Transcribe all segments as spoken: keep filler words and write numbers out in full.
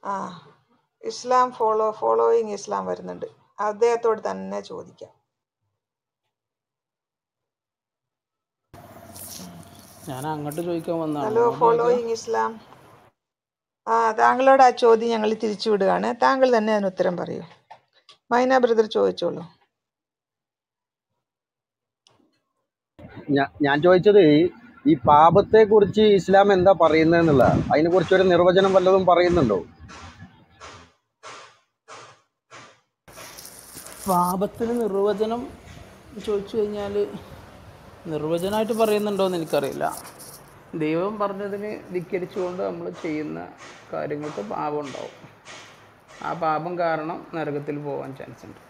ആ ഇസ്ലാം follow following ഇസ്ലാം വരുന്നുണ്ട്. അദ്ദേഹത്തോട് തന്നെ ചോദിക്കാം. ഞാൻ അങ്ങോട്ട് ചോദിക്കാൻ വന്നതാണ്, ഹലോ ഇങ്ങോട്ട് ചോദിക്കാം. ഫോളോയിങ് ഇസ്ലാം. ആ താങ്കളോട് ആ ചോദ്യം ഞങ്ങൾ തിരിച്ചു വിടുകയാണ്. താങ്കൾ തന്നെ അതിന് ഉത്തരം പറയൂ. മൈന ബ്രദർ ചോദിച്ചോളൂ. ഞാ- ഞാൻ ചോദിച്ചത് ഈ പാപത്തെ കുറിച്ച് ഇസ്ലാം എന്താ പറയുന്നതെന്നുള്ള അതിനെ കുറിച്ചൊരു നിർവചനം വല്ലതും പറയുന്നുണ്ടോ? പാപത്തിന് നിർവചനം ചോദിച്ചു കഴിഞ്ഞാൽ നിർവചനമായിട്ട് പറയുന്നുണ്ടോയെന്ന് എനിക്കറിയില്ല. ദൈവം പറഞ്ഞതിന് ധിക്കരിച്ചുകൊണ്ട് നമ്മൾ ചെയ്യുന്ന കാര്യങ്ങൾക്ക് പാപം ഉണ്ടാവും. ആ പാപം കാരണം നരകത്തിൽ പോകാൻ ചാൻസ് ഉണ്ട്.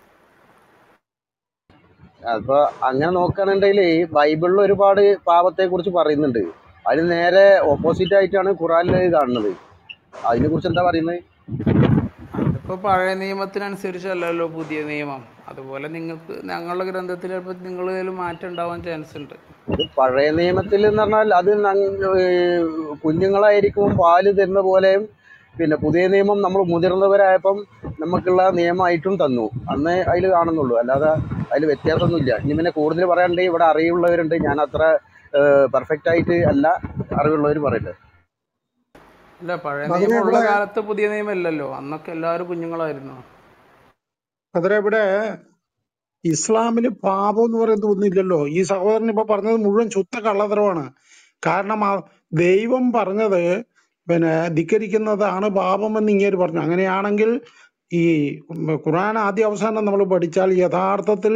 അപ്പോൾ അങ്ങനെ നോക്കുകയാണെന്നുണ്ടെങ്കിൽ ബൈബിളിൽ ഒരുപാട് പാപത്തെ കുറിച്ച് പറയുന്നുണ്ട്. അതിന് നേരെ ഓപ്പോസിറ്റ് ആയിട്ടാണ് ഖുറാനിൽ കാണുന്നത്. അതിനെ കുറിച്ച് എന്താ പറയുന്നത്? അതിപ്പോൾ പഴയ നിയമത്തിനനുസരിച്ചല്ലല്ലോ പുതിയ നിയമം. അതുപോലെ നിങ്ങൾക്ക് ഞങ്ങളുടെ ഗ്രന്ഥത്തിൽ ചിലപ്പോൾ നിങ്ങളിൽ മാറ്റം ഉണ്ടാവാൻ ചാൻസ് ഉണ്ട്. ഇത് പഴയ നിയമത്തിൽ എന്ന് പറഞ്ഞാൽ അത് നങ്- ഏർ കുഞ്ഞുങ്ങളായിരിക്കും പാല് തരുന്ന പോലെയും, പിന്നെ പുതിയ നിയമം നമ്മൾ മുതിർന്നവരായപ്പം നമുക്കുള്ള നിയമമായിട്ടും തന്നു. അന്നേ അതിൽ കാണുന്നുള്ളൂ, അല്ലാതെ അതിൽ വ്യത്യാസമൊന്നുമില്ല. ഇനി പിന്നെ കൂടുതൽ പറയാനുണ്ടെങ്കിൽ ഇവിടെ അറിവുള്ളവരുണ്ട്. ഞാൻ അത്ര പെർഫെക്റ്റ് ആയിട്ട് അല്ല, അറിവുള്ളവർ പറയട്ടെ. അല്ല, പഴയ അതിനെ നിയമമുള്ള ഇവിടെ കാലത്ത് പുതിയ നിയമം ഇല്ലല്ലോ. അന്നൊക്കെ എല്ലാവരും കുഞ്ഞുങ്ങളായിരുന്നു. അതിനെ ഇവിടെ ഇസ്ലാമില് പാപം എന്ന് പറയുന്നത് ഒന്നുമില്ലല്ലോ. ഈ സഹോദരൻ ഇപ്പൊ പറഞ്ഞത് മുഴുവൻ ശുദ്ധ കള്ളത്തരമാണ്. കാരണം ആ ദൈവം പറഞ്ഞത് പിന്നെ ധിക്കരിക്കുന്നതാണ് പാപമെന്ന് ഇങ്ങേര് പറഞ്ഞു. അങ്ങനെയാണെങ്കിൽ ഈ ഖുർആൻ ആദ്യ അവസാനം നമ്മൾ പഠിച്ചാൽ യഥാർത്ഥത്തിൽ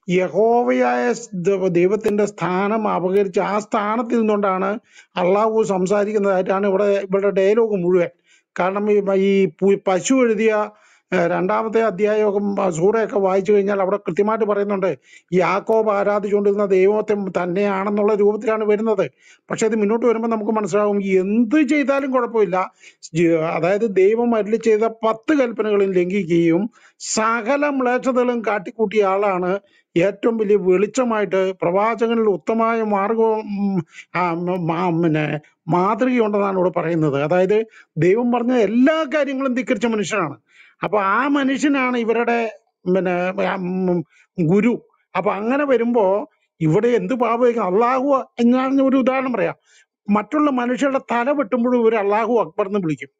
യഹോവയായ ദ- ദൈവത്തിന്റെ സ്ഥാനം അപകരിച്ച് ആ സ്ഥാനത്ത് നിന്നുകൊണ്ടാണ് അള്ളാഹു സംസാരിക്കുന്നതായിട്ടാണ് ഇവിടെ ഇവിടെ ഡയലോഗ് മുഴുവൻ. കാരണം ഈ ഈ പു- പശു എഴുതിയ ഏഹ് രണ്ടാമത്തെ അധ്യായമൊക്കെ ഉം, സൂറയൊക്കെ വായിച്ചു കഴിഞ്ഞാൽ അവിടെ കൃത്യമായിട്ട് പറയുന്നുണ്ട് യാക്കോബ് ആരാധിച്ചുകൊണ്ടിരുന്ന ദൈവത്തെ തന്നെയാണെന്നുള്ള രൂപത്തിലാണ് വരുന്നത്. പക്ഷെ ഇത് മുന്നോട്ട് വരുമ്പോൾ നമുക്ക് മനസ്സിലാവും എന്ത് ചെയ്താലും കുഴപ്പമില്ല. ജ- അതായത് ദൈവം അരുളി ചെയ്ത പത്ത് കൽപ്പനകളും ലംഘിക്കുകയും സകല മ്ലേച്ഛതകളും കാട്ടിക്കൂട്ടിയ ആളാണ് ഏറ്റവും വലിയ വെളിച്ചമായിട്ട് പ്രവാചകനിൽ ഉത്തമമായ മാർഗവും ഉം, ആ, മ- മാ- പിന്നെ മാതൃകയുണ്ടെന്നാണ് ഇവിടെ പറയുന്നത്. അതായത് ദൈവം പറഞ്ഞ എല്ലാ കാര്യങ്ങളും ധിക്കരിച്ച മനുഷ്യനാണ്. അപ്പൊ ആ മനുഷ്യനാണ് ഇവരുടെ പിന്നെ ഉം, ഗുരു. അപ്പൊ അങ്ങനെ വരുമ്പോ ഇവിടെ എന്ത് പാപമായിരിക്കും? അള്ളാഹു ഞാൻ ഒരു ഉദാഹരണം പറയാം. മറ്റുള്ള മനുഷ്യരുടെ തല വെട്ടുമ്പോഴും ഇവർ അള്ളാഹു അക്ബർ എന്ന് വിളിക്കും.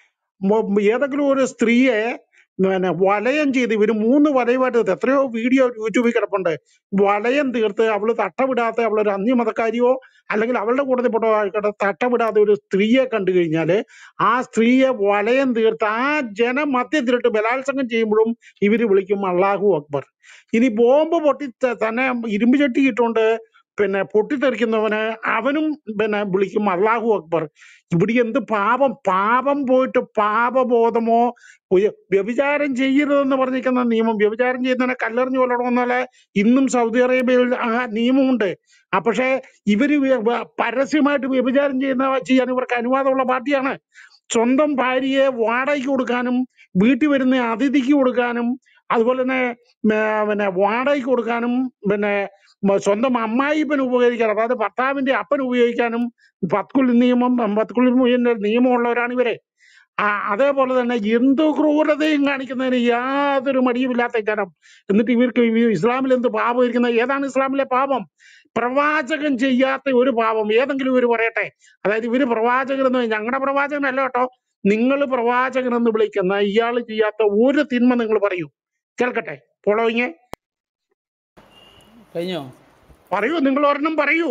മൊ- ഏതെങ്കിലും ഒരു സ്ത്രീയെ പിന്നെ വലയം ചെയ്ത് ഇവര് മൂന്ന് വലയമായിട്ട് തീർത്ത് എത്രയോ വീഡിയോ യൂട്യൂബിൽ കിടപ്പുണ്ട്. വലയം തീർത്ത് അവള് തട്ടമിടാത്ത അവളൊരു അന്യമതക്കാരിയോ അല്ലെങ്കിൽ അവളുടെ കൂട്ടത്തിൽ പെട്ടോ ആയിക്കോട്ടെ, തട്ടമിടാത്ത ഒരു സ്ത്രീയെ കണ്ടു കഴിഞ്ഞാല് ആ സ്ത്രീയെ വലയം തീർത്ത് ആ ജനമധ്യത്തിലിട്ട് ബലാത്സംഗം ചെയ്യുമ്പോഴും ഇവര് വിളിക്കും അള്ളാഹു അക്ബർ. ഇനി ബോംബ് പൊട്ടി ത- തന്നെ ഇരുമ്പ് ചട്ടി ഇട്ടുകൊണ്ട് പിന്നെ പൊട്ടിത്തെറിക്കുന്നവന് അവനും പിന്നെ വിളിക്കും അള്ളാഹു അക്ബർ. ഇവിടെ എന്ത് പാപം? പാപം പോയിട്ട് പാപബോധമോ ഉയ- വ്യഭിചാരം ചെയ്യരുതെന്ന് പറഞ്ഞിരിക്കുന്ന നിയമം, വ്യഭിചാരം ചെയ്യുന്നതിനെ കല്ലെറിഞ്ഞു കൊല്ലണമെന്നല്ല ഇന്നും സൗദി അറേബ്യയിൽ ആ നിയമമുണ്ട്. ആ പക്ഷേ ഇവര് വ്യ- വ- പരസ്യമായിട്ട് വ്യഭിചാരം ചെയ്യുന്ന ചെയ്യാൻ ഇവർക്ക് അനുവാദമുള്ള പാർട്ടിയാണ്. സ്വന്തം ഭാര്യയെ വാടകയ്ക്ക് കൊടുക്കാനും വീട്ടിൽ വരുന്ന അതിഥിക്ക് കൊടുക്കാനും അതുപോലെ തന്നെ മേ- പിന്നെ വാടകയ്ക്ക് കൊടുക്കാനും പിന്നെ മ- സ്വന്തം അമ്മായിപ്പന് ഉപയോഗിക്കാനും അതായത് ഭർത്താവിന്റെ അപ്പന് ഉപയോഗിക്കാനും പത്കുൽ നിയമം പത്കുൽ നിയമമുള്ളവരാണ് ഇവര്. ആ അതേപോലെ തന്നെ എന്ത് ക്രൂരതയും കാണിക്കുന്നതിന് യാതൊരു മടിയുമില്ലാത്ത ജനം. എന്നിട്ട് ഇവർക്ക് ഈ ഇസ്ലാമിൽ എന്ത് പാപം ഇരിക്കുന്നത്? ഏതാണ് ഇസ്ലാമിലെ പാപം? പ്രവാചകൻ ചെയ്യാത്ത ഒരു പാപം ഏതെങ്കിലും ഇവർ പറയട്ടെ. അതായത് ഇവര് പ്രവാചകൻ എന്ന്, ഞങ്ങളുടെ പ്രവാചകനല്ല കേട്ടോ, നിങ്ങൾ പ്രവാചകൻ എന്ന് വിളിക്കുന്ന ഇയാൾ ചെയ്യാത്ത ഒരു തിന്മ നിങ്ങൾ പറയൂ, കേൾക്കട്ടെ. ഫോളോയിങ് കഴിഞ്ഞോ? പറയൂ, നിങ്ങൾ ഒരെണ്ണം പറയൂ.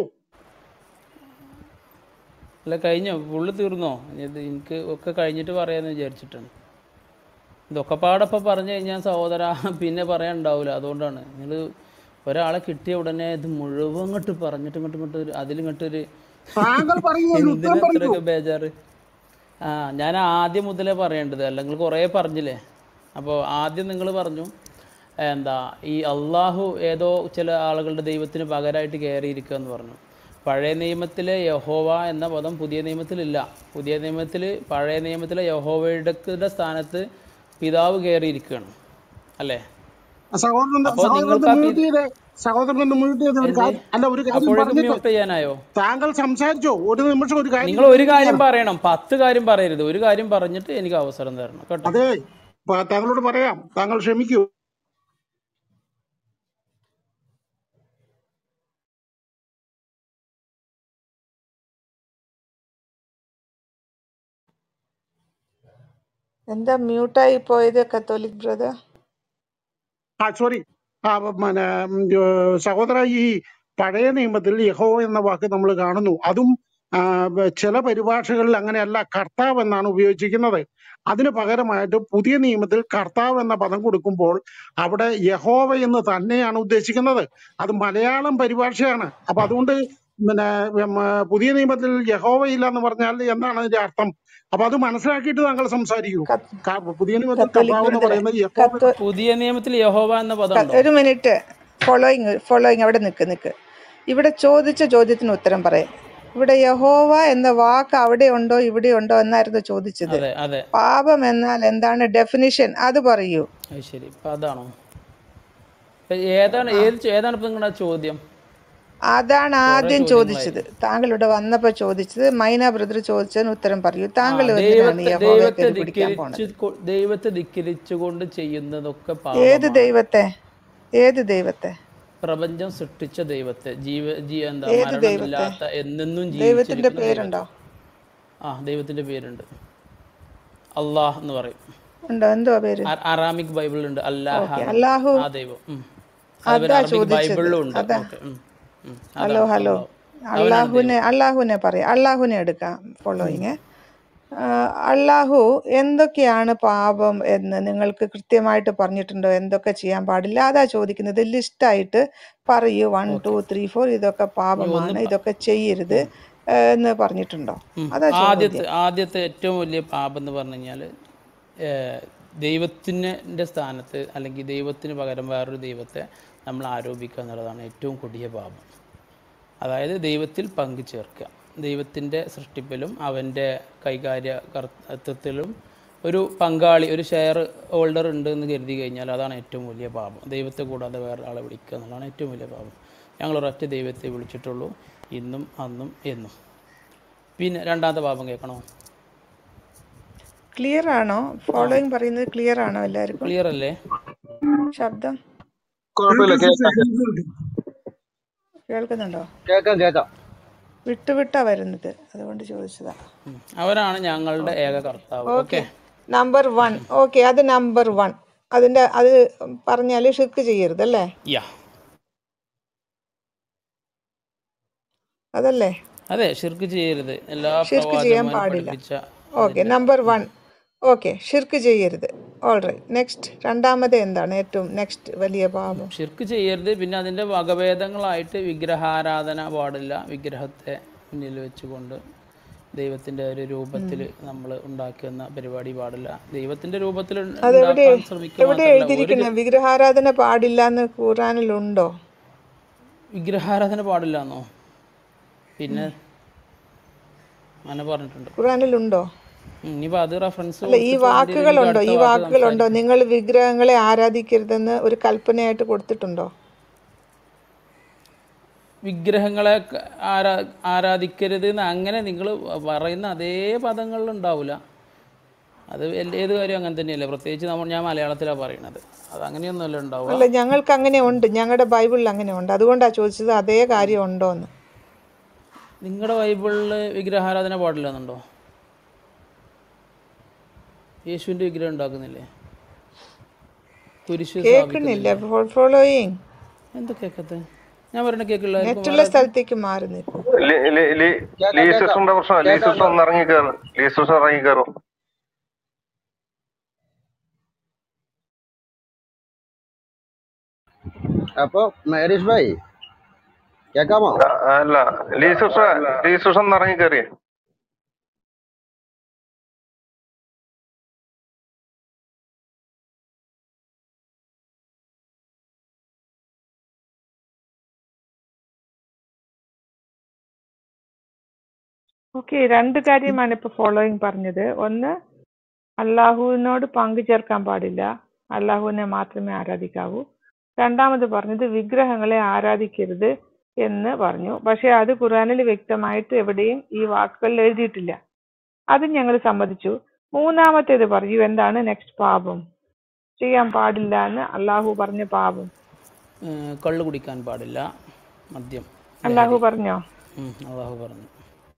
അല്ല, കഴിഞ്ഞോ? ഫുള്ള് തീർന്നോ? ഇത് എനിക്ക് ഒക്കെ കഴിഞ്ഞിട്ട് പറയാമെന്ന് വിചാരിച്ചിട്ടാണ്. ഇതൊക്കെ പാടപ്പം പറഞ്ഞു കഴിഞ്ഞാൽ സഹോദര പിന്നെ പറയാനുണ്ടാവില്ല. അതുകൊണ്ടാണ് നിങ്ങൾ ഒരാളെ കിട്ടിയ ഉടനെ ഇത് മുഴുവൻ ഇങ്ങോട്ട് പറഞ്ഞിട്ട് ഇങ്ങോട്ട് ഇങ്ങോട്ട് ഒരു അതിലിങ്ങോട്ടൊരു താങ്കൾ പറയൂ, അതിന് ഉത്തരം എന്തിനാ പറയൂ. ഇത്രയൊക്കെ ബേജാറ്? ആ ഞാൻ ആദ്യം മുതലേ പറയേണ്ടത്, അല്ലെങ്കിൽ കുറേ പറഞ്ഞില്ലേ. അപ്പോൾ ആദ്യം നിങ്ങൾ പറഞ്ഞു എന്താ ഈ അള്ളാഹു ഏതോ ചില ആളുകളുടെ ദൈവത്തിന് പകരമായിട്ട് കയറിയിരിക്കുക എന്ന് പറഞ്ഞു. പഴയ നിയമത്തിലെ യഹോവ എന്ന പദം പുതിയ നിയമത്തിലില്ല. പുതിയ നിയമത്തിൽ പഴയ നിയമത്തിലെ യഹോവയുടെ സ്ഥാനത്ത് പിതാവ് കയറിയിരിക്കുകയാണ്, അല്ലേ? സഹോദരൻ അപ്പോൾ സഹോദരൻ നിങ്ങൾക്ക് ആ പി മ്യൂട്ട് ചെയ്ത് സഹോദരൻ ഒന്ന് മ്യൂട്ട് ചെയ്ത് ഒരു എന്തേ കാര്യം അല്ല ഒരു കാര്യം അപ്പോഴേക്കും പറഞ്ഞിട്ട് മ്യൂട്ട് ചെയ്യാനായോ? താങ്കൾ സംസാരിച്ചോ ഒരു നിമിഷം ഒരു കാര്യം നിങ്ങൾ ഒരു ചോദിച്ചിട്ട് കാര്യം ഞാൻ പറയണം, പത്ത് കാര്യം പറയരുത്. ഒരു കാര്യം പറഞ്ഞിട്ട് എനിക്ക് അവസരം തരണം കേട്ടോ. അതെ പ- താങ്കളോട് പറയാം, താങ്കൾ ക്ഷമിക്കൂ. എന്താ മ്യൂട്ടായി പോയത് കത്തോലിക് ബ്രദർ? ആ സോറി ആ പിന്നെ ഉം, ഏർ, സഹോദര ഈ പഴയ നിയമത്തിൽ യഹോവ എന്ന വാക്ക് നമ്മൾ കാണുന്നു. അതും ആ, ബ- ചില പരിഭാഷകളിൽ അങ്ങനെയല്ല, കർത്താവ് എന്നാണ് ഉപയോഗിച്ചിരിക്കുന്നത്. അതിന് പകരമായിട്ട് പുതിയ നിയമത്തിൽ കർത്താവ് എന്ന പദം കൊടുക്കുമ്പോൾ അവിടെ യഹോവ എന്ന് തന്നെയാണ് ഉദ്ദേശിക്കുന്നത്. അത് മലയാളം പരിഭാഷയാണ്. അപ്പൊ അതുകൊണ്ട് പിന്നെ ഉം, ആ, പുതിയ നിയമത്തിൽ യഹോവ ഇല്ല എന്ന് പറഞ്ഞാൽ എന്താണ് അതിന്റെ അർത്ഥം? അപ്പൊ അത് മനസ്സിലാക്കിയിട്ട് താങ്കൾ സംസാരിക്കൂ. കത്ത്- ക- പുതിയ നിയമത്തിൽ കത്തോലിക് കർത്താവ് എന്ന് ബ്രദറെ, പറയുന്നത് യഹോവ. കത്തോ പുതിയ നിയമത്തിൽ യഹോവ എന്ന പദം ക- ഉണ്ടോ? ഒരു മിനിറ്റ്, ഫോളോയിങ് ഫോളോയിങ് അവിടെ നിൽക്ക് നിൽക്ക്. ഇവിടെ ചോദിച്ച ചോദ്യത്തിന് ഉത്തരം പറയാം. ഇവിടെ യഹോവ എന്ന വാക്ക് അവിടെ ഉണ്ടോ ഇവിടെ ഉണ്ടോ എന്നായിരുന്നു ചോദിച്ചത്. അതെ അതെ, പാപം എന്നാൽ എന്താണ് ഡെഫിനിഷൻ അത് പറയൂ. അത് ശരി. ഇപ്പം അതാണോ? ഇപ്പം ഏതാണ് ആ ഏത് ചോ- ഏതാണ് ഇപ്പം നിങ്ങളുടെ ചോദ്യം? അതാണ് കുറേ ആദ്യം ചോദ്യങ്ങളായി. ചോദിച്ചത്. താങ്കൾ ഇവിടെ വന്നപ്പോൾ ചോദിച്ചത് മൈന ബ്രദർ ചോദിച്ചതിന് ഉത്തരം പറയൂ. ആ താങ്കൾ എന്തിനാണ് ദൈവത്തെ യഹോവയെ ദൈവത്തെ തെറി പിടിക്കാൻ ധിക്കരിച്ച് പോണത്? കൊ- ദൈവത്തെ ധിക്കരിച്ചുകൊണ്ട് ചെയ്യുന്നതൊക്കെ ഏത് പാപമാണ്. ദൈവത്തെ? ഏത് ദൈവത്തെ? പ്രപഞ്ചം സൃഷ്ടിച്ച ദൈവത്തെ, ജീവ ജീ എന്താ ഏത് ദൈവത്തെ? മരണമില്ലാത്ത എന്നെന്നും ദൈവത്തിന്റെ ജീവിച്ചിരിക്കുന്ന പേരുണ്ടോ? ദൈവത്തെ. ആ ദൈവത്തിൻ്റെ പേരുണ്ട്, അള്ളാഹ് എന്ന് പറയും. ഉണ്ടോ? എന്തുവാ പേര്? അ- അറാമിക് ബൈബിളിലുണ്ട് അല്ലാഹ ഓക്കെ, എന്ന്. അല്ലാഹു. ആ ദൈവം. ഉം. അതുപോലെ അതാ അറബിക് ചോദിച്ചത്. ബൈബിളിലും ഉണ്ട്. അതാ. ഓക്കെ. ഹലോ അതാണ് ഹലോ, അള്ളാഹു. അവനാണ് അള്ളാഹുവിനെ ദൈവം. അള്ളാഹുവിനെ പറയാം. അള്ളാഹുവിനെ എടുക്കാം ഫോളോയിങ്. അള്ളാഹു എന്തൊക്കെയാണ് പാപം എന്ന് നിങ്ങൾക്ക് കൃത്യമായിട്ട് പറഞ്ഞിട്ടുണ്ടോ? എന്തൊക്കെ ചെയ്യാൻ പാടില്ല അതാ ചോദിക്കുന്നത്. ലിസ്റ്റായിട്ട് പറയൂ, one two okay. Three four ഇതൊക്കെ ഇനി ഒന്ന് പാപമാണ്, പ- ഇതൊക്കെ ചെയ്യരുത് ഉം. ഏഹ് എന്ന് പറഞ്ഞിട്ടുണ്ടോ? ഉം. അതാ ആദ്യത്തെ ചോദ്യം. ആദ്യത്തെ ഏറ്റവും വലിയ പാപം എന്ന് പറഞ്ഞു കഴിഞ്ഞാൽ ദൈവത്തിൻ്റെ സ്ഥാനത്ത് അല്ലെങ്കിൽ ദൈവത്തിന് പകരം വേറൊരു ദൈവത്തെ നമ്മൾ ആരോപിക്കുക എന്നുള്ളതാണ് ഏറ്റവും കൊടിയ പാപം. അതായത് ദൈവത്തിൽ പങ്കു ചേർക്കുക. ദൈവത്തിൻ്റെ സൃഷ്ടിപ്പിലും അവൻ്റെ കൈകാര്യ കർത്തൃത്വത്തിലും ഒരു പങ്കാളി, ഒരു ഷെയർ ഹോൾഡർ ഉണ്ട് എന്ന് കരുതി കഴിഞ്ഞാൽ അതാണ് ഏറ്റവും വലിയ പാപം. ദൈവത്തെ കൂടാതെ വേറെ ആളെ വിളിക്കുക എന്നുള്ളതാണ് ഏറ്റവും വലിയ പാപം. ഞങ്ങൾ ഒരൊറ്റ ദൈവത്തെ വിളിച്ചിട്ടുള്ളൂ, ഇന്നും അന്നും എന്നും. പിന്നെ രണ്ടാമത്തെ പാപം കേൾക്കണോ? ക്ലിയർ ആണോ? ആ ഫോളോയിങ് പറയുന്നത് ക്ലിയർ ആണോ എല്ലാവർക്കും? ക്ലിയർ അല്ലേ? ശബ്ദം കുഴപ്പമില്ല, കേൾക്കാം സിസ്റ്റർ, കേൾക്കാം കേൾക്കുന്നുണ്ട്. കേൾക്കുന്നുണ്ടോ? കേൾക്കാം കേൾക്കാം. വിട്ടുവിട്ടാ വരുന്നത്, അതുകൊണ്ട് ചോദിച്ചതാ. ഉം. അവരാണ് ഞങ്ങളുടെ ഓക്കെ ഏക ഓക്കെ കർത്താവ്. Okay. Okay. Number one. Okay, അത് നമ്പർ വൺ. അതിൻ്റെ അത് പറഞ്ഞാൽ ഷിർക്ക് ചെയ്യരുത് അല്ലേ? യാ, അതല്ലേ? അതെ, ഷിർക്ക് ചെയ്യരുത്. എല്ലാ ഷിർക്ക് ചെയ്യാൻ പ്രവാചകന്മാരും പാടില്ല. പഠിപ്പിച്ച ഓക്കെ, അതിൻ്റെ. Number one. ഓക്കെ, ഷിർക്ക് ചെയ്യരുത്. All right. നെക്സ്റ്റ്, രണ്ടാമത് എന്താണ് ഏറ്റവും നെക്സ്റ്റ് വലിയ പാപം? ഷിർക്ക് ചെയ്യരുത്. പിന്നെ അതിൻ്റെ വകഭേദങ്ങളായിട്ട് വിഗ്രഹാരാധന പാടില്ല. വിഗ്രഹത്തെ മുന്നിൽ വെച്ചുകൊണ്ട് ദൈവത്തിൻ്റെ ഒരു രൂപത്തിൽ നമ്മൾ ഉണ്ടാക്കുന്ന പരിപാടി പാടില്ല. ദൈവത്തിൻ്റെ രൂപത്തിൽ ഉൺ- അതെവിടെ ഉണ്ടാക്കാൻ ശ്രമിക്കുക എവിടെ മാത്രമല്ല, ഒരു എഴുതിയിരിക്കുന്നത്? വിഗ്രഹാരാധന പാടില്ല എന്ന് ഖുറാനിലുണ്ടോ? വിഗ്രഹാരാധന പാടില്ല എന്നോ? പിന്നെ അങ്ങനെ പറഞ്ഞിട്ടുണ്ട്. ഖുറാനിലുണ്ടോ? ഉം. ഇനിയിപ്പോൾ അത് റെഫറൻസ് അല്ല, ഈ കൊടുത്തിട്ട് വേണ്ടി വരും എനിക്ക് വാക്കുകളുണ്ടോ? അടുത്ത ഈ വാക്ക് വാക്കുകളുണ്ടോ? സംസാരിക്കാൻ. നിങ്ങൾ വിഗ്രഹങ്ങളെ ആരാധിക്കരുതെന്ന് ഒരു കൽപ്പനയായിട്ട് കൊടുത്തിട്ടുണ്ടോ? വിഗ്രഹങ്ങളെ ക- ആരാ ആരാധിക്കരുത് എന്ന് അങ്ങനെ നിങ്ങൾ പറയുന്ന അതേ പദങ്ങളിലുണ്ടാവില്ല. അത് എല്ലാ- ഏത് കാര്യം അങ്ങനെ തന്നെയല്ലേ. പ്രത്യേകിച്ച് നമ്മൾ ഞാൻ മലയാളത്തിലാണ് പറയണത്. അത് അങ്ങനെയൊന്നുമല്ല ഉണ്ടാവുക. അല്ല, ഞങ്ങൾക്ക് അങ്ങനെ ഉണ്ട്, ഞങ്ങളുടെ ബൈബിളിൽ അങ്ങനെ ഉണ്ട്. അതുകൊണ്ടാണ് ചോദിച്ചത് അതേ കാര്യം ഉണ്ടോ എന്ന്. നിങ്ങളുടെ ബൈബിളിൽ വിഗ്രഹാരാധന പാടില്ല എന്നുണ്ടോ? യേശുവിൻ്റെ വിഗ്രഹം ഉണ്ടാക്കുന്നില്ലേ? കുരിശ് കേൾക്കുന്നില്ല. സ്ഥാപിക്കുന്നില്ലേ? ഫോളോയിങ്. എന്താ കേൾക്കത്തെ? ഞാൻ പറയണ കേൾക്കില്ല ആർക്കും? നെറ്റുള്ള വേറെ സ്ഥലത്തേക്ക് മാറി നിൽക്കും. ലീ- ലീ- ലീ- കേൾക്കാം ലീ കേൾക്കാം സിസ്റ്ററിന്റെ പ്രശ്നം ലീ കേൾക്കാം. സിസ്റ്റർ ഒന്ന് ഇറങ്ങി കയറും. ലീ സിസ്റ്റർ ഇറങ്ങി കയറും. അപ്പൊ മേരീഷ് ഭായി കേൾക്കാമോ? അ- അല്ല ലീ സിസ്റ്റർ ലീ സിസ്റ്റർ ഒന്ന് ഇറങ്ങി കയറി. ഓക്കെ, രണ്ട് കാര്യമാണ് ഇപ്പൊ ഫോളോയിങ് പറഞ്ഞത്. ഒന്ന്, അള്ളാഹുവിനോട് പങ്കു ചേർക്കാൻ പാടില്ല, അള്ളാഹുവിനെ മാത്രമേ ആരാധിക്കാവൂ. രണ്ടാമത് പറഞ്ഞത് വിഗ്രഹങ്ങളെ ആരാധിക്കരുത് എന്ന് പറഞ്ഞു. പക്ഷെ അത് ഖുർആനിൽ വ്യക്തമായിട്ട് എവിടെയും ഈ വാക്കുകളിൽ എഴുതിയിട്ടില്ല. അത് ഞങ്ങൾ സമ്മതിച്ചു. മൂന്നാമത്തേത് പറയൂ, എന്താണ് നെക്സ്റ്റ് പാപം ചെയ്യാൻ പാടില്ല എന്ന് അള്ളാഹു പറഞ്ഞ പാപം? ഏഹ് കള്ള് കുടിക്കാൻ പാടില്ല, മദ്യം, അള്ളാഹു ലഹരി. പറഞ്ഞോ? ഉം, അള്ളാഹു പറഞ്ഞു.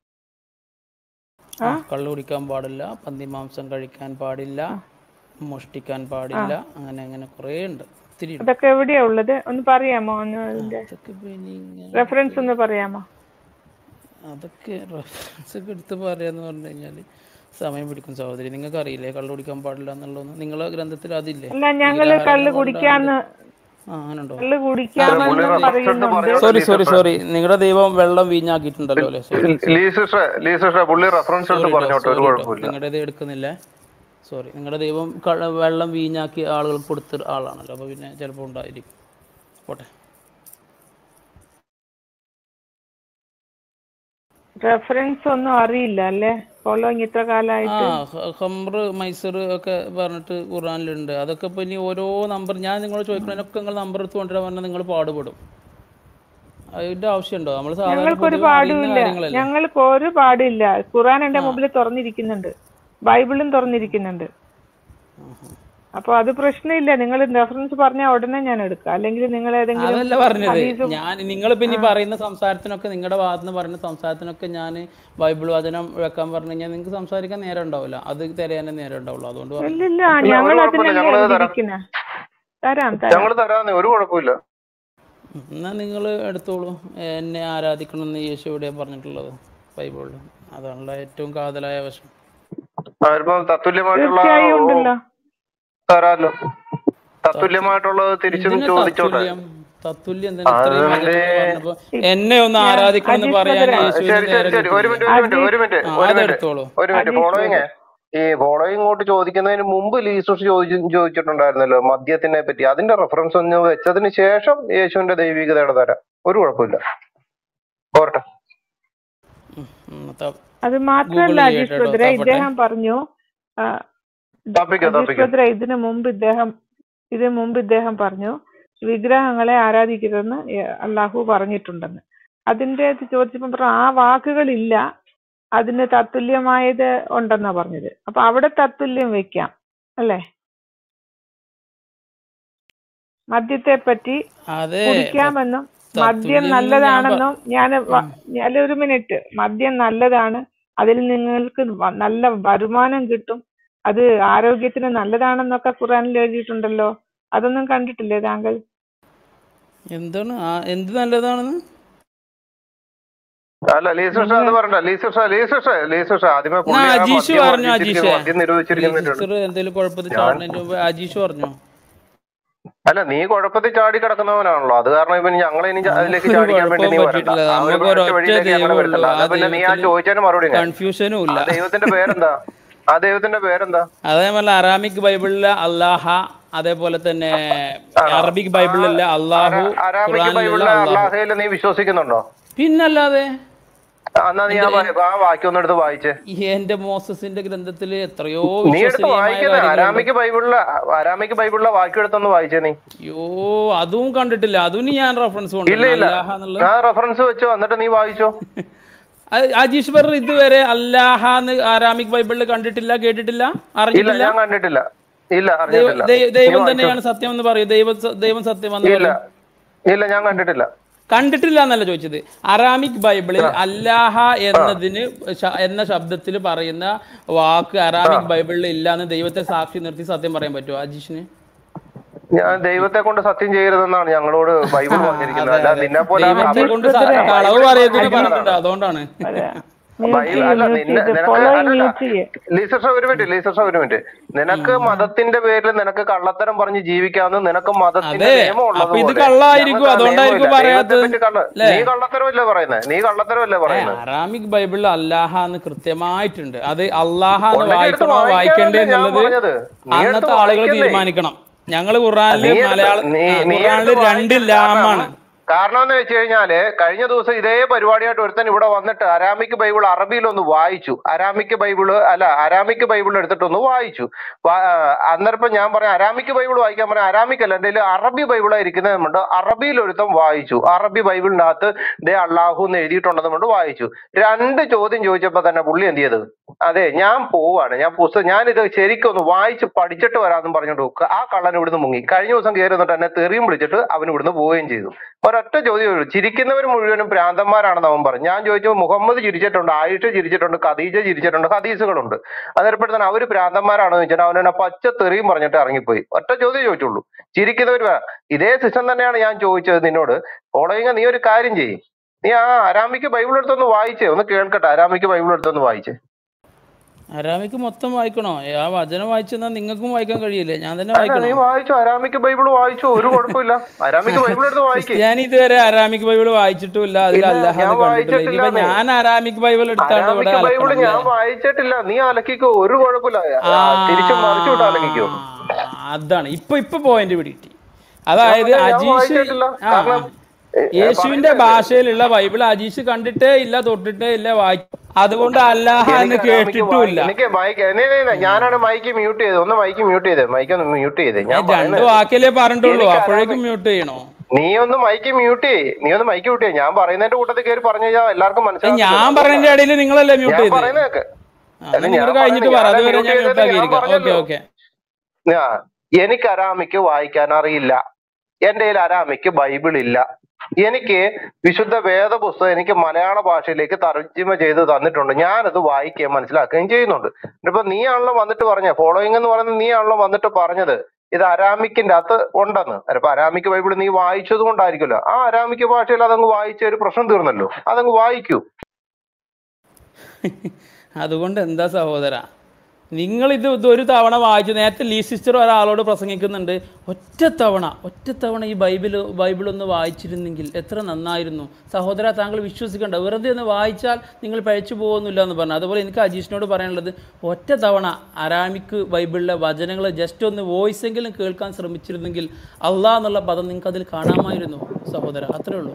ആ ആ കള്ള് കുടിക്കാൻ പാടില്ല, പന്നിമാംസം കഴിക്കാൻ പാടില്ല, ആ, മോഷ്ടിക്കാൻ ആ. പാടില്ല, അങ്ങനെ അങ്ങനെ കുറേ ഉണ്ട്, ഒത്തിരി ഉണ്ട്. അതൊക്കെ എവിടെയാ ഉള്ളത്? ഒന്ന് പറയാമോ? ഒന്ന് ആ, അതിന്റെ അതൊക്കെ പിന്നെ ഇങ്ങനത്തെ റെഫറൻസ് ഒന്ന് പറയാമോ? അതൊക്കെ റെഫറൻസ് ഒക്കെ എടുത്ത് പറയാന്ന് പറഞ്ഞു കഴിഞ്ഞാൽ സമയം പിടിക്കും സഹോദരി. നിങ്ങൾക്ക് അറിയില്ലേ കള്ള് കുടിക്കാൻ പാടില്ല എന്നുള്ളതൊന്നും? നിങ്ങളെ ഗ്രന്ഥത്തിൽ അതില്ലേ? അല്ല, ഞങ്ങള് വിഗ്രഹാരാധന കള്ള് പാടില്ല കുടിക്കാന്ന് ആ അങ്ങനെ ഉണ്ടോ? കള്ള് അല്ല പുള്ളി കുടിക്കാമെന്നും റെഫറൻസ് എടുത്ത് പറയുന്നുണ്ട്. പറയുന്നുണ്ട് സോറി സോറി ലീസിസ്റ്ററെ. സോറി നിങ്ങളുടെ ദൈവം വെള്ളം വീഞ്ഞാക്കിയിട്ടുണ്ടല്ലോ അല്ലേ? സോറി സോറി ലീസിസ്റ്ററെ ലീസിസ്റ്ററെ പുള്ളി റെഫറൻസ് എടുത്ത് സോറി കേട്ടോ പറഞ്ഞോട്ടെ, ഒരു സോറി കേട്ടോ കുഴപ്പമില്ല. നിങ്ങളുടെ ഇത് എടുക്കുന്നില്ലേ? സോറി. നിങ്ങളുടെ ദൈവം ക- വെള്ളം വീഞ്ഞാക്കി ആളുകൾക്ക് കൊടുത്ത ആളാണല്ലോ, അപ്പോൾ പിന്നെ ചിലപ്പോൾ ഉണ്ടായിരിക്കും. പോട്ടെ. റെഫറൻസ് ഒന്നും അറിയില്ല അല്ലേ? ഫോളോയിങ് ഇത്ര ആ കാലമായിട്ട്. ഹ- ഹംറ് മൈസൂർ ഒക്കെ പറഞ്ഞിട്ട് ഖുറാനിലുണ്ട്. അതൊക്കെ ഇപ്പോൾ ഇനി ഓരോ നമ്പർ ഞാൻ നിങ്ങളോട് ചോദിക്കണതിനൊക്കെ നിങ്ങൾ നമ്പർ എടുത്ത് കൊണ്ടുവരാൻ പറഞ്ഞാൽ നിങ്ങൾ പാടുപെടും. അതിൻ്റെ ആവശ്യമുണ്ടോ? നമ്മൾ സാധാരണ ഞങ്ങൾക്കൊരു പൊതുവെ അറിയുന്ന പാടുമില്ല, കാര്യങ്ങളല്ലേ. ഞങ്ങൾക്ക് ഒരു പാടില്ല. ഖുർആൻ എന്റെ ആ മുമ്പിൽ തുറന്നിരിക്കുന്നുണ്ട്, ബൈബിളും തുറന്നിരിക്കുന്നുണ്ട്. അപ്പൊ അത് പ്രശ്നമില്ല. നിങ്ങൾ റെഫറൻസ് പറഞ്ഞാൽ ഉടനെ ഞാൻ എടുക്കാം. അല്ലെങ്കിൽ നിങ്ങൾ ഏതെങ്കിലും അതല്ല പറഞ്ഞത്. ഹദീസും ഞാൻ നിങ്ങളിപ്പോൾ ആ ഇനി പറയുന്ന സംസാരത്തിനൊക്കെ നിങ്ങളുടെ ഭാഗത്ത് നിന്ന് പറയുന്ന സംസാരത്തിനൊക്കെ ഞാൻ ബൈബിൾ വചനം വെക്കാൻ പറഞ്ഞു കഴിഞ്ഞാൽ നിങ്ങൾക്ക് സംസാരിക്കാൻ നേരം ഉണ്ടാവില്ല, അത് തിരയാനേ നേരം ഉണ്ടാവുള്ളൂ. അതുകൊണ്ട് പറഞ്ഞു. ഇല്ലില്ല, ഇല്ല ഒരു ഞങ്ങൾ കുഴപ്പമില്ല, അതിനല്ലേ ഞങ്ങളത് തരാം, എഴുതിയിരിക്കുന്ന. തരാം തരാം. ഞങ്ങൾ തരാന്നേ, ഒരു കുഴപ്പമില്ല. എന്നാൽ നിങ്ങൾ എടുത്തോളൂ. എന്നെ ആരാധിക്കണമെന്ന് യേശു എവിടെയാണ് പറഞ്ഞിട്ടുള്ളത്? ബൈബിളിൽ. അതാണല്ലോ ഏറ്റവും കാതലായ വശം. അവരിപ്പം തത്തുല്യമായിട്ടുള്ള തീർച്ചയായും ഓ, ഉണ്ടല്ലോ. തരാലോ. തത്തു തത്തുല്യമായിട്ടുള്ളത് തിരിച്ചും എന്തിനാ ചോദിച്ചോട്ടെ. തത്തുല്യം? തത്തുല്യം എന്തിനാ? ഇത്രയും അതിന്റെ വചനങ്ങൾ പറഞ്ഞപ്പോൾ ഇ- എന്നെ ഒന്ന് ഞാൻ ആരാധിക്കണം എന്ന് അജീഷ് പറയാൻ ബ്രദറെ, ആ, യേശുവിന് ശരി ശരി നേരം ശരി, ഒരു കിട്ടിയില്ലേ? മിനിറ്റ് ഒരു മിനിറ്റ് ഒരു അജീഷ് മിനിറ്റ് ആ ഒരു മിനിറ്റ് അതെടുത്തോളൂ. ഒരു മിനിറ്റ് അജീഷ് ഫോളോയിങ്. ബ്രദർ, ഈ ഫോളോയിങ് ഇങ്ങോട്ട് ചോദിക്കുന്നതിന് മുമ്പ് ലീസസ് ചോദിച്ചു ചോദിച്ചിട്ടുണ്ടായിരുന്നല്ലോ മദ്യത്തിനെ പറ്റി. അതിന്റെ റെഫറൻസ് ഒന്ന് വെച്ചതിന് ശേഷം യേശുവിന്റെ ദൈവികതയുടെ തരാം, ഒരു കുഴപ്പമില്ല. പോരട്ടെ. ഉം, ഉം, ത- അത് ഗൂഗിൾ മാത്രല്ല ചെയ്യട്ടെ അജീഷ് കേട്ടോ. ബ്രദറെ, തപ്പട്ടെ. ഇദ്ദേഹം പറഞ്ഞു, ആ, തപ്പിക്കോ അജീഷ് തപ്പിക്കോ. ബ്രദറെ, ഇതിനു മുമ്പ് ഇദ്ദേഹം ഇതിനു മുമ്പ് ഇദ്ദേഹം പറഞ്ഞു വിഗ്രഹങ്ങളെ ആരാധിക്കരുതെന്ന് ഏ- അള്ളാഹു പറഞ്ഞിട്ടുണ്ടെന്ന്. അതിന്റെ ഇത് ചോദിച്ചപ്പോൾ പറഞ്ഞു ആ വാക്കുകളില്ല, അതിന് തത്തുല്യമായത് ഉണ്ടെന്നാ പറഞ്ഞത്. അപ്പൊ അവിടെ തത്തുല്യം വെക്കാം അല്ലേ? മദ്യത്തെ പറ്റി അതെ കുടിക്കാമെന്നും മദ്യം തത്തുല്യം എന്ന് ഞാൻ പ- നല്ലതാണെന്നും ഞാൻ ഉം. അല്ല, ഒരു മിനിറ്റ്, മദ്യം നല്ലതാണ്, അതിൽ നിങ്ങൾക്ക് വ- നല്ല വരുമാനം കിട്ടും, അത് ആരോഗ്യത്തിന് നല്ലതാണെന്നൊക്കെ ഖുറാനിൽ എഴുതിയിട്ടുണ്ടല്ലോ. അതൊന്നും കണ്ടിട്ടില്ലേ താങ്കൾ? എന്താണ് ആ എന്ത് നല്ലതാണെന്ന്? അല്ല ലീസസ് അത് നിങ്ങൾ പറഞ്ഞ ലീസസ് ലീസസ് ലീസസ് ആദ്യമേ എന്നാ പുള്ളി ആ അജീഷ് മദ്യം പറഞ്ഞു. വർജിച്ചിരിക്കുന്നു, അജീഷേ, മദ്യം നിരോധിച്ചിരിക്കുന്നിട്ടുണ്ട്. ലീസിസ്റ്റർ എന്തെങ്കിലും കുഴപ്പത്തിൽ ഞാൻ ചാടുന്നതിന് മുമ്പ് അജീഷ് പറഞ്ഞു. അല്ല നീ കുഴപ്പത്തിൽ ചാടി കിടക്കുന്നവനാണല്ലോ, അത് കാരണം ഇപ്പൊ ഞങ്ങളെ ഇനി ച- അതിലേക്ക് നമുക്കൊരു ചാടിക്കാൻ വേണ്ടി കുഴപ്പവും നീ വരണ്ട. പറ്റിയിട്ടില്ല. ആ ഒരു നമുക്ക് ഒറ്റ ഒരൊറ്റ വഴിയിലേക്ക് ഞങ്ങളെ ദൈവമേ ഉള്ളൂ. വരുത്തണ്ട. ആ അല്ല പിന്നെ നീ ആ ദൈവത്തിൽ ചോദിച്ചതിന് മറുപടി ഞാൻ. കൺഫ്യൂഷനും ആ ഇല്ല. ദൈവത്തിന്റെ പേരെന്താ? ആ ദൈവത്തിന്റെ പേരെന്താ? അതേപോലെ അറാമിക് ബൈബിളിലെ അള്ളാഹ, അതേപോലെ തന്നെ ആണോ? അറബിക് ആ ബൈബിളിലെ അള്ളാഹു, അരാ- അരാമിക് ഖുറാനിലുള്ള ബൈബിളിലെ അള്ളാഹു. അള്ളാഹയിൽ നീ വിശ്വസിക്കുന്നുണ്ടോ? പിന്നല്ലാതെ ആ, എന്നാ നീ ആ എന്റെ വാ- ആ വാക്യം ഒന്ന് എടുത്ത് വായിച്ചേ. ഈ എന്റെ മോസസിന്റെ ഗ്രന്ഥത്തിൽ എത്രയോ നീ എടുത്ത് വിശ്വസനീയമായ വായിക്കുന്നത് കാര്യങ്ങളുണ്ട്. അരാമിക് ബൈബിളിലെ അരാമിക് ബൈബിളിലെ വാക്യം എടുത്തൊന്ന് വായിച്ചേ നീ. അയ്യോ, അതും കണ്ടിട്ടില്ല. അതും ഇനി ഞാൻ റെഫറൻസ് ഇല്ല കൊണ്ടുവരണം. ഇല്ല, അല്ലാഹ എന്നുള്ളത്. ആ റെഫറൻസ് വെച്ചോ, എന്നിട്ട് നീ വായിച്ചോ. അത് അജീഷ് ബർ ഇതുവരെ അല്ലാഹ എന്ന് ആരാമിക് ബൈബിളിൽ കണ്ടിട്ടില്ല, കേട്ടിട്ടില്ല, ഇല്ല അറിഞ്ഞിട്ടില്ല. ഞാൻ കണ്ടിട്ടില്ല. ഇല്ല ദൈവ അറിഞ്ഞിട്ടില്ല. ദൈ- നീ ദൈവം വായിച്ചോ. തന്നെയാണ് സത്യം എന്ന് പറയൂ. ദൈവം സ- ദൈവം സത്യം എന്ന് ഇല്ല പറയൂ. ഇല്ല ഞാൻ കണ്ടിട്ടില്ല. കണ്ടിട്ടില്ല എന്നല്ല ചോദിച്ചത്. അറാമിക് ബൈബിളിൽ ആ അല്ലാഹ ആ എന്നതിന് ശ- എന്ന ശബ്ദത്തിൽ പറയുന്ന വാക്ക് ആ അറാമിക് ബൈബിളിൽ ഇല്ല എന്ന് ദൈവത്തെ സാക്ഷി നിർത്തി സത്യം പറയാൻ പറ്റുമോ അജീഷിന്? ഞാൻ ദൈവത്തെ കൊണ്ട് സത്യം ചെയ്യരുതെന്നാണ് ഞങ്ങളോട് ബൈബിൾ പറഞ്ഞിരിക്കുന്നത്. അതെ അല്ല അതെ, നിന്നെ പോലെ ദൈവത്തെ അജീഷ് കൊണ്ട് സ- ബ്രദറെ, കളവ് ബൈബിളിൽ പറയരുതെന്ന് പറഞ്ഞിരിക്കുന്നത് പറഞ്ഞിട്ടുണ്ട്. അതാണ്. അതുകൊണ്ടാണ്. മ്യൂട്ട് ബൈബിൾ ചെയ്യ്, അല്ല മ്യൂട്ട് നിന്നെ ചെയ്ത് നിനക്ക് ഫോളോയിങ് അല്ലല്ല മ്യൂട്ട് ചെയ്യ്. ലീസർഷ ഒരു മിനിറ്റ് ലീസർഷ ഒരു മിനിറ്റ് നിനക്ക് ഉം. മതത്തിന്റെ പേരിൽ നിനക്ക് കള്ളത്തരം പറഞ്ഞ് ജീവിക്കാവുന്ന നിനക്ക് മതത്തിന്റെ അതെ, നിയമം അപ്പൊ ഇത് ഉള്ളതുപോലെ കള്ളായിരിക്കും, ഞങ്ങൾക്ക് ആ നിയമമില്ല. അതുകൊണ്ടായിരിക്കും ദൈവത്തെ പറയാത്തത് പറ്റി കള്ള അല്ലേ? നീ കള്ളത്തരമല്ലേ പറയുന്നത്? നീ കള്ളത്തരമല്ലേ ഏ പറയുന്നത്? അറാമിക് ബൈബിളിൽ അല്ലാഹ എന്ന് കൃത്യമായിട്ടുണ്ട്. അത് അല്ലാഹ എന്ന് ഉണ്ടെങ്കിൽ എടുത്ത് വായിക്കണോ വായിക്കണ്ടേ വായിക്കാനല്ലേ ഞാൻ എന്നുള്ളത് പറഞ്ഞത്. നീ എടുത്ത് അന്നത്തെ ആളുകൾ വായിക്കുന്നേ. തീരുമാനിക്കണം. ഞങ്ങള് ഖുറാനില് നീ എടുത്ത് മലയാള നീ ആ, നീ ഖുറാനില് എടുത്ത് രണ്ട് വായിക്കരുത്. കാരണം ലാമാണ്. കാരണം എന്ന് വെച്ച് കഴിഞ്ഞാല് കഴിഞ്ഞ ദിവസം ഇതേ പരിപാടിയായിട്ട് ഒരുത്തൻ ഇവിടെ വന്നിട്ട് അരാമിക് ബൈബിൾ അറബിയിലൊന്ന് വായിച്ചു. അരാമിക് ബൈബിള് അല്ല അരാമിക് ബൈബിൾ എടുത്തിട്ടൊന്ന് വായിച്ചു. അന്നേരം ഞാൻ പറയാം അരാമിക് ബൈബിൾ വായിക്കാൻ പറയാം. അരാമിക് അല്ല, എൻ്റെ അറബി ബൈബിളാണ് ഇരിക്കുന്നതുകൊണ്ട് അറബിയിൽ ഒരുത്തം വായിച്ചു. അറബി ബൈബിളിനകത്ത് ദേ അള്ളാഹു എന്ന് എഴുതിയിട്ടുണ്ടെന്ന് കൊണ്ട് വായിച്ചു. രണ്ട് ചോദ്യം ചോദിച്ചപ്പോ തന്നെ പുള്ളി എന്ത് ചെയ്തത്? അതെ ഞാൻ പോവാണ്, ഞാൻ പുസ്തകം ഞാനിത് ശരിക്കും ഒന്ന് വായിച്ച് പഠിച്ചിട്ട് വരാമെന്നും പറഞ്ഞോണ്ട് നോക്കുക. ആ കള്ളൻ ഇവിടുന്ന് മുങ്ങി. കഴിഞ്ഞ ദിവസം കയറി വന്നിട്ട് എന്നെ തെറിയും വിളിച്ചിട്ട് അവൻ ഇവിടുന്ന് പോവുകയും ചെയ്തു. ഒരൊറ്റ ചോദ്യം, ചിരിക്കുന്നവർ മുഴുവനും ഭ്രാന്തന്മാരാണെന്ന് അവൻ പറഞ്ഞു. ഞാൻ ചോദിച്ചു മുഹമ്മദ് ചിരിച്ചിട്ടുണ്ട്, ആയിഷ ചിരിച്ചിട്ടുണ്ട്, ഖദീജ ചിരിച്ചിട്ടുണ്ട്, ഹദീസുകളുണ്ട്. അതിൽപ്പെടുത്താൻ അവര് ഭ്രാന്തന്മാരാണെന്ന് വെച്ചാൽ അവനെന്നെ പച്ച തെറിയും പറഞ്ഞിട്ട് ഇറങ്ങിപ്പോയി. ഒറ്റ ചോദ്യം ചോദിച്ചുള്ളൂ, ചിരിക്കുന്നവർ. ഇതേ സിസ്റ്റം തന്നെയാണ് ഞാൻ ചോദിച്ചത് നിന്നോട്. ഫോളോയിങ് നീ ഒരു കാര്യം ചെയ്യും, നീ ആ അരാമിക്ക് ബൈബിൾ എടുത്തൊന്ന് വായിച്ചേ, ഒന്ന് കേൾക്കട്ടെ. അരാമിക്ക് ബൈബിൾ എടുത്തൊന്ന് വായിച്ചേ. അരാമിക്ക് മൊത്തം വായിക്കണോ? ആ വചനം വായിച്ചെന്നാൽ നിങ്ങൾക്കും വായിക്കാൻ കഴിയില്ലേ? ഞാൻ തന്നെ നീ വായിക്കണോ? വായിച്ചോ, അരാമിക്ക് ബൈബിൾ വായിച്ചോ, ഒരു കുഴപ്പമില്ല. അരാമിക്ക് ബൈബിൾ എടുത്ത് വായിക്കേ. ഞാൻ ഇതുവരെ അരാമിക് ബൈബിൾ വായിച്ചിട്ടില്ല, അതിൽ അല്ലാഹ് കണ്ടിട്ടില്ല. ഇനിയിപ്പോ ഞാൻ അരാമിക് ബൈബിൾ എടുത്താണ്ട് ഇവിടെ അരാമിക്ക് ബൈബിൾ ഞാൻ വായിച്ചിട്ടില്ല. നീ അലക്കിക്കോ, ഒരു കുഴപ്പമില്ല. തിരിച്ചു മറിച്ചു വിട്ട് അലക്കിക്കോ. അതാണ് ഇപ്പൊ ഇപ്പൊ പോയിന്റ് പിടികിട്ടി. അതായത് അജീഷ് ആ യേശുവിന്റെ ഭാഷയിലുള്ള ബൈബിൾ അജീഷ് കണ്ടിട്ടേ ഇല്ല, തൊട്ടിട്ടേ ഇല്ല, വായിച്ചു. അതുകൊണ്ട് അല്ലാഹ് എന്ന് കേട്ടിട്ടുമില്ല. എനിക്ക് മൈക്ക് ഞാനാണ് മൈക്ക് മ്യൂട്ട് ചെയ്തത്. ഒന്ന് മൈക്ക് മ്യൂട്ട് ചെയ്തേ, മൈക്ക് ഒന്ന് മ്യൂട്ട് ചെയ്തേ. ഞാൻ രണ്ടു വാക്കല്ലേ പറഞ്ഞിട്ടുള്ളൂ, അപ്പോഴേക്കും മ്യൂട്ട് ചെയ്യണോ? നീ ഒന്ന് മൈക്ക് മ്യൂട്ട് ചെയ്യേ, നീ ഒന്ന് മൈക്ക് മ്യൂട്ട് ചെയ്യേ. ഞാൻ പറയുന്നതിന്റെ കൂട്ടത്തിൽ കയറി പറഞ്ഞു കഴിഞ്ഞാൽ എല്ലാവർക്കും മനസ്സിലാവും. ഞാൻ പറഞ്ഞതിന്റെ ഇടയിൽ നിങ്ങളല്ലേ മ്യൂട്ട് ചെയ്ത്? പറയുന്നതൊക്കെ കഴിഞ്ഞിട്ട് പറ, അതുവരെ ഞാൻ മ്യൂട്ട് ആക്കിയിരിക്കാം. Okay okay. എനിക്ക് അരാമിക്ക് വായിക്കാൻ അറിയില്ല, എന്റെ കയ്യിൽ അരാമിക്ക് ബൈബിൾ ഇല്ല. എനിക്ക് വിശുദ്ധ വേദപുസ്തകം എനിക്ക് മലയാള ഭാഷയിലേക്ക് തർജ്ജിമ ചെയ്ത് തന്നിട്ടുണ്ട്. ഞാനത് വായിക്കുകയും മനസ്സിലാക്കുകയും ചെയ്യുന്നുണ്ട്. ഇപ്പൊ നീ ആണല്ലോ വന്നിട്ട് പറഞ്ഞ ഫോളോയിങ് എന്ന് പറയുന്നത്, നീ ആണല്ലോ വന്നിട്ട് പറഞ്ഞത് ഇത് അരാമിക്കിന്റെ അകത്ത് ഉണ്ടെന്ന്. അപ്പൊ അരാമിക്ക് ബൈബിൾ നീ വായിച്ചത് കൊണ്ടായിരിക്കുമല്ലോ. ആ അരാമിക്ക് ഭാഷയിൽ അതങ്ങ് വായിച്ച ഒരു പ്രശ്നം തീർന്നല്ലോ, അതങ്ങ് വായിക്കൂ. അതുകൊണ്ട് എന്താ സഹോദര, നിങ്ങളിത് ഒരു തവണ വായിച്ചു. നേരത്തെ ലീ സിസ്റ്റർ ഒരാളോട് പ്രസംഗിക്കുന്നുണ്ട്, ഒറ്റത്തവണ ഒറ്റത്തവണ ഈ ബൈബിൾ ബൈബിളൊന്ന് വായിച്ചിരുന്നെങ്കിൽ എത്ര നന്നായിരുന്നു. സഹോദര താങ്കൾ വിശ്വസിക്കേണ്ട, വെറുതെ ഒന്ന് വായിച്ചാൽ നിങ്ങൾ പഴിച്ചു പോകുന്നില്ല എന്ന് പറഞ്ഞു. അതുപോലെ എനിക്ക് അജീഷിനോട് പറയാനുള്ളത്, ഒറ്റ തവണ അരാമിക്ക് ബൈബിളിലെ വചനങ്ങൾ ജസ്റ്റ് ഒന്ന് വോയിസ് എങ്കിലും കേൾക്കാൻ ശ്രമിച്ചിരുന്നെങ്കിൽ അള്ളാഹ് എന്നുള്ള പദം നിങ്ങൾക്ക് അതിൽ കാണാമായിരുന്നു സഹോദര. അത്രേ ഉള്ളൂ.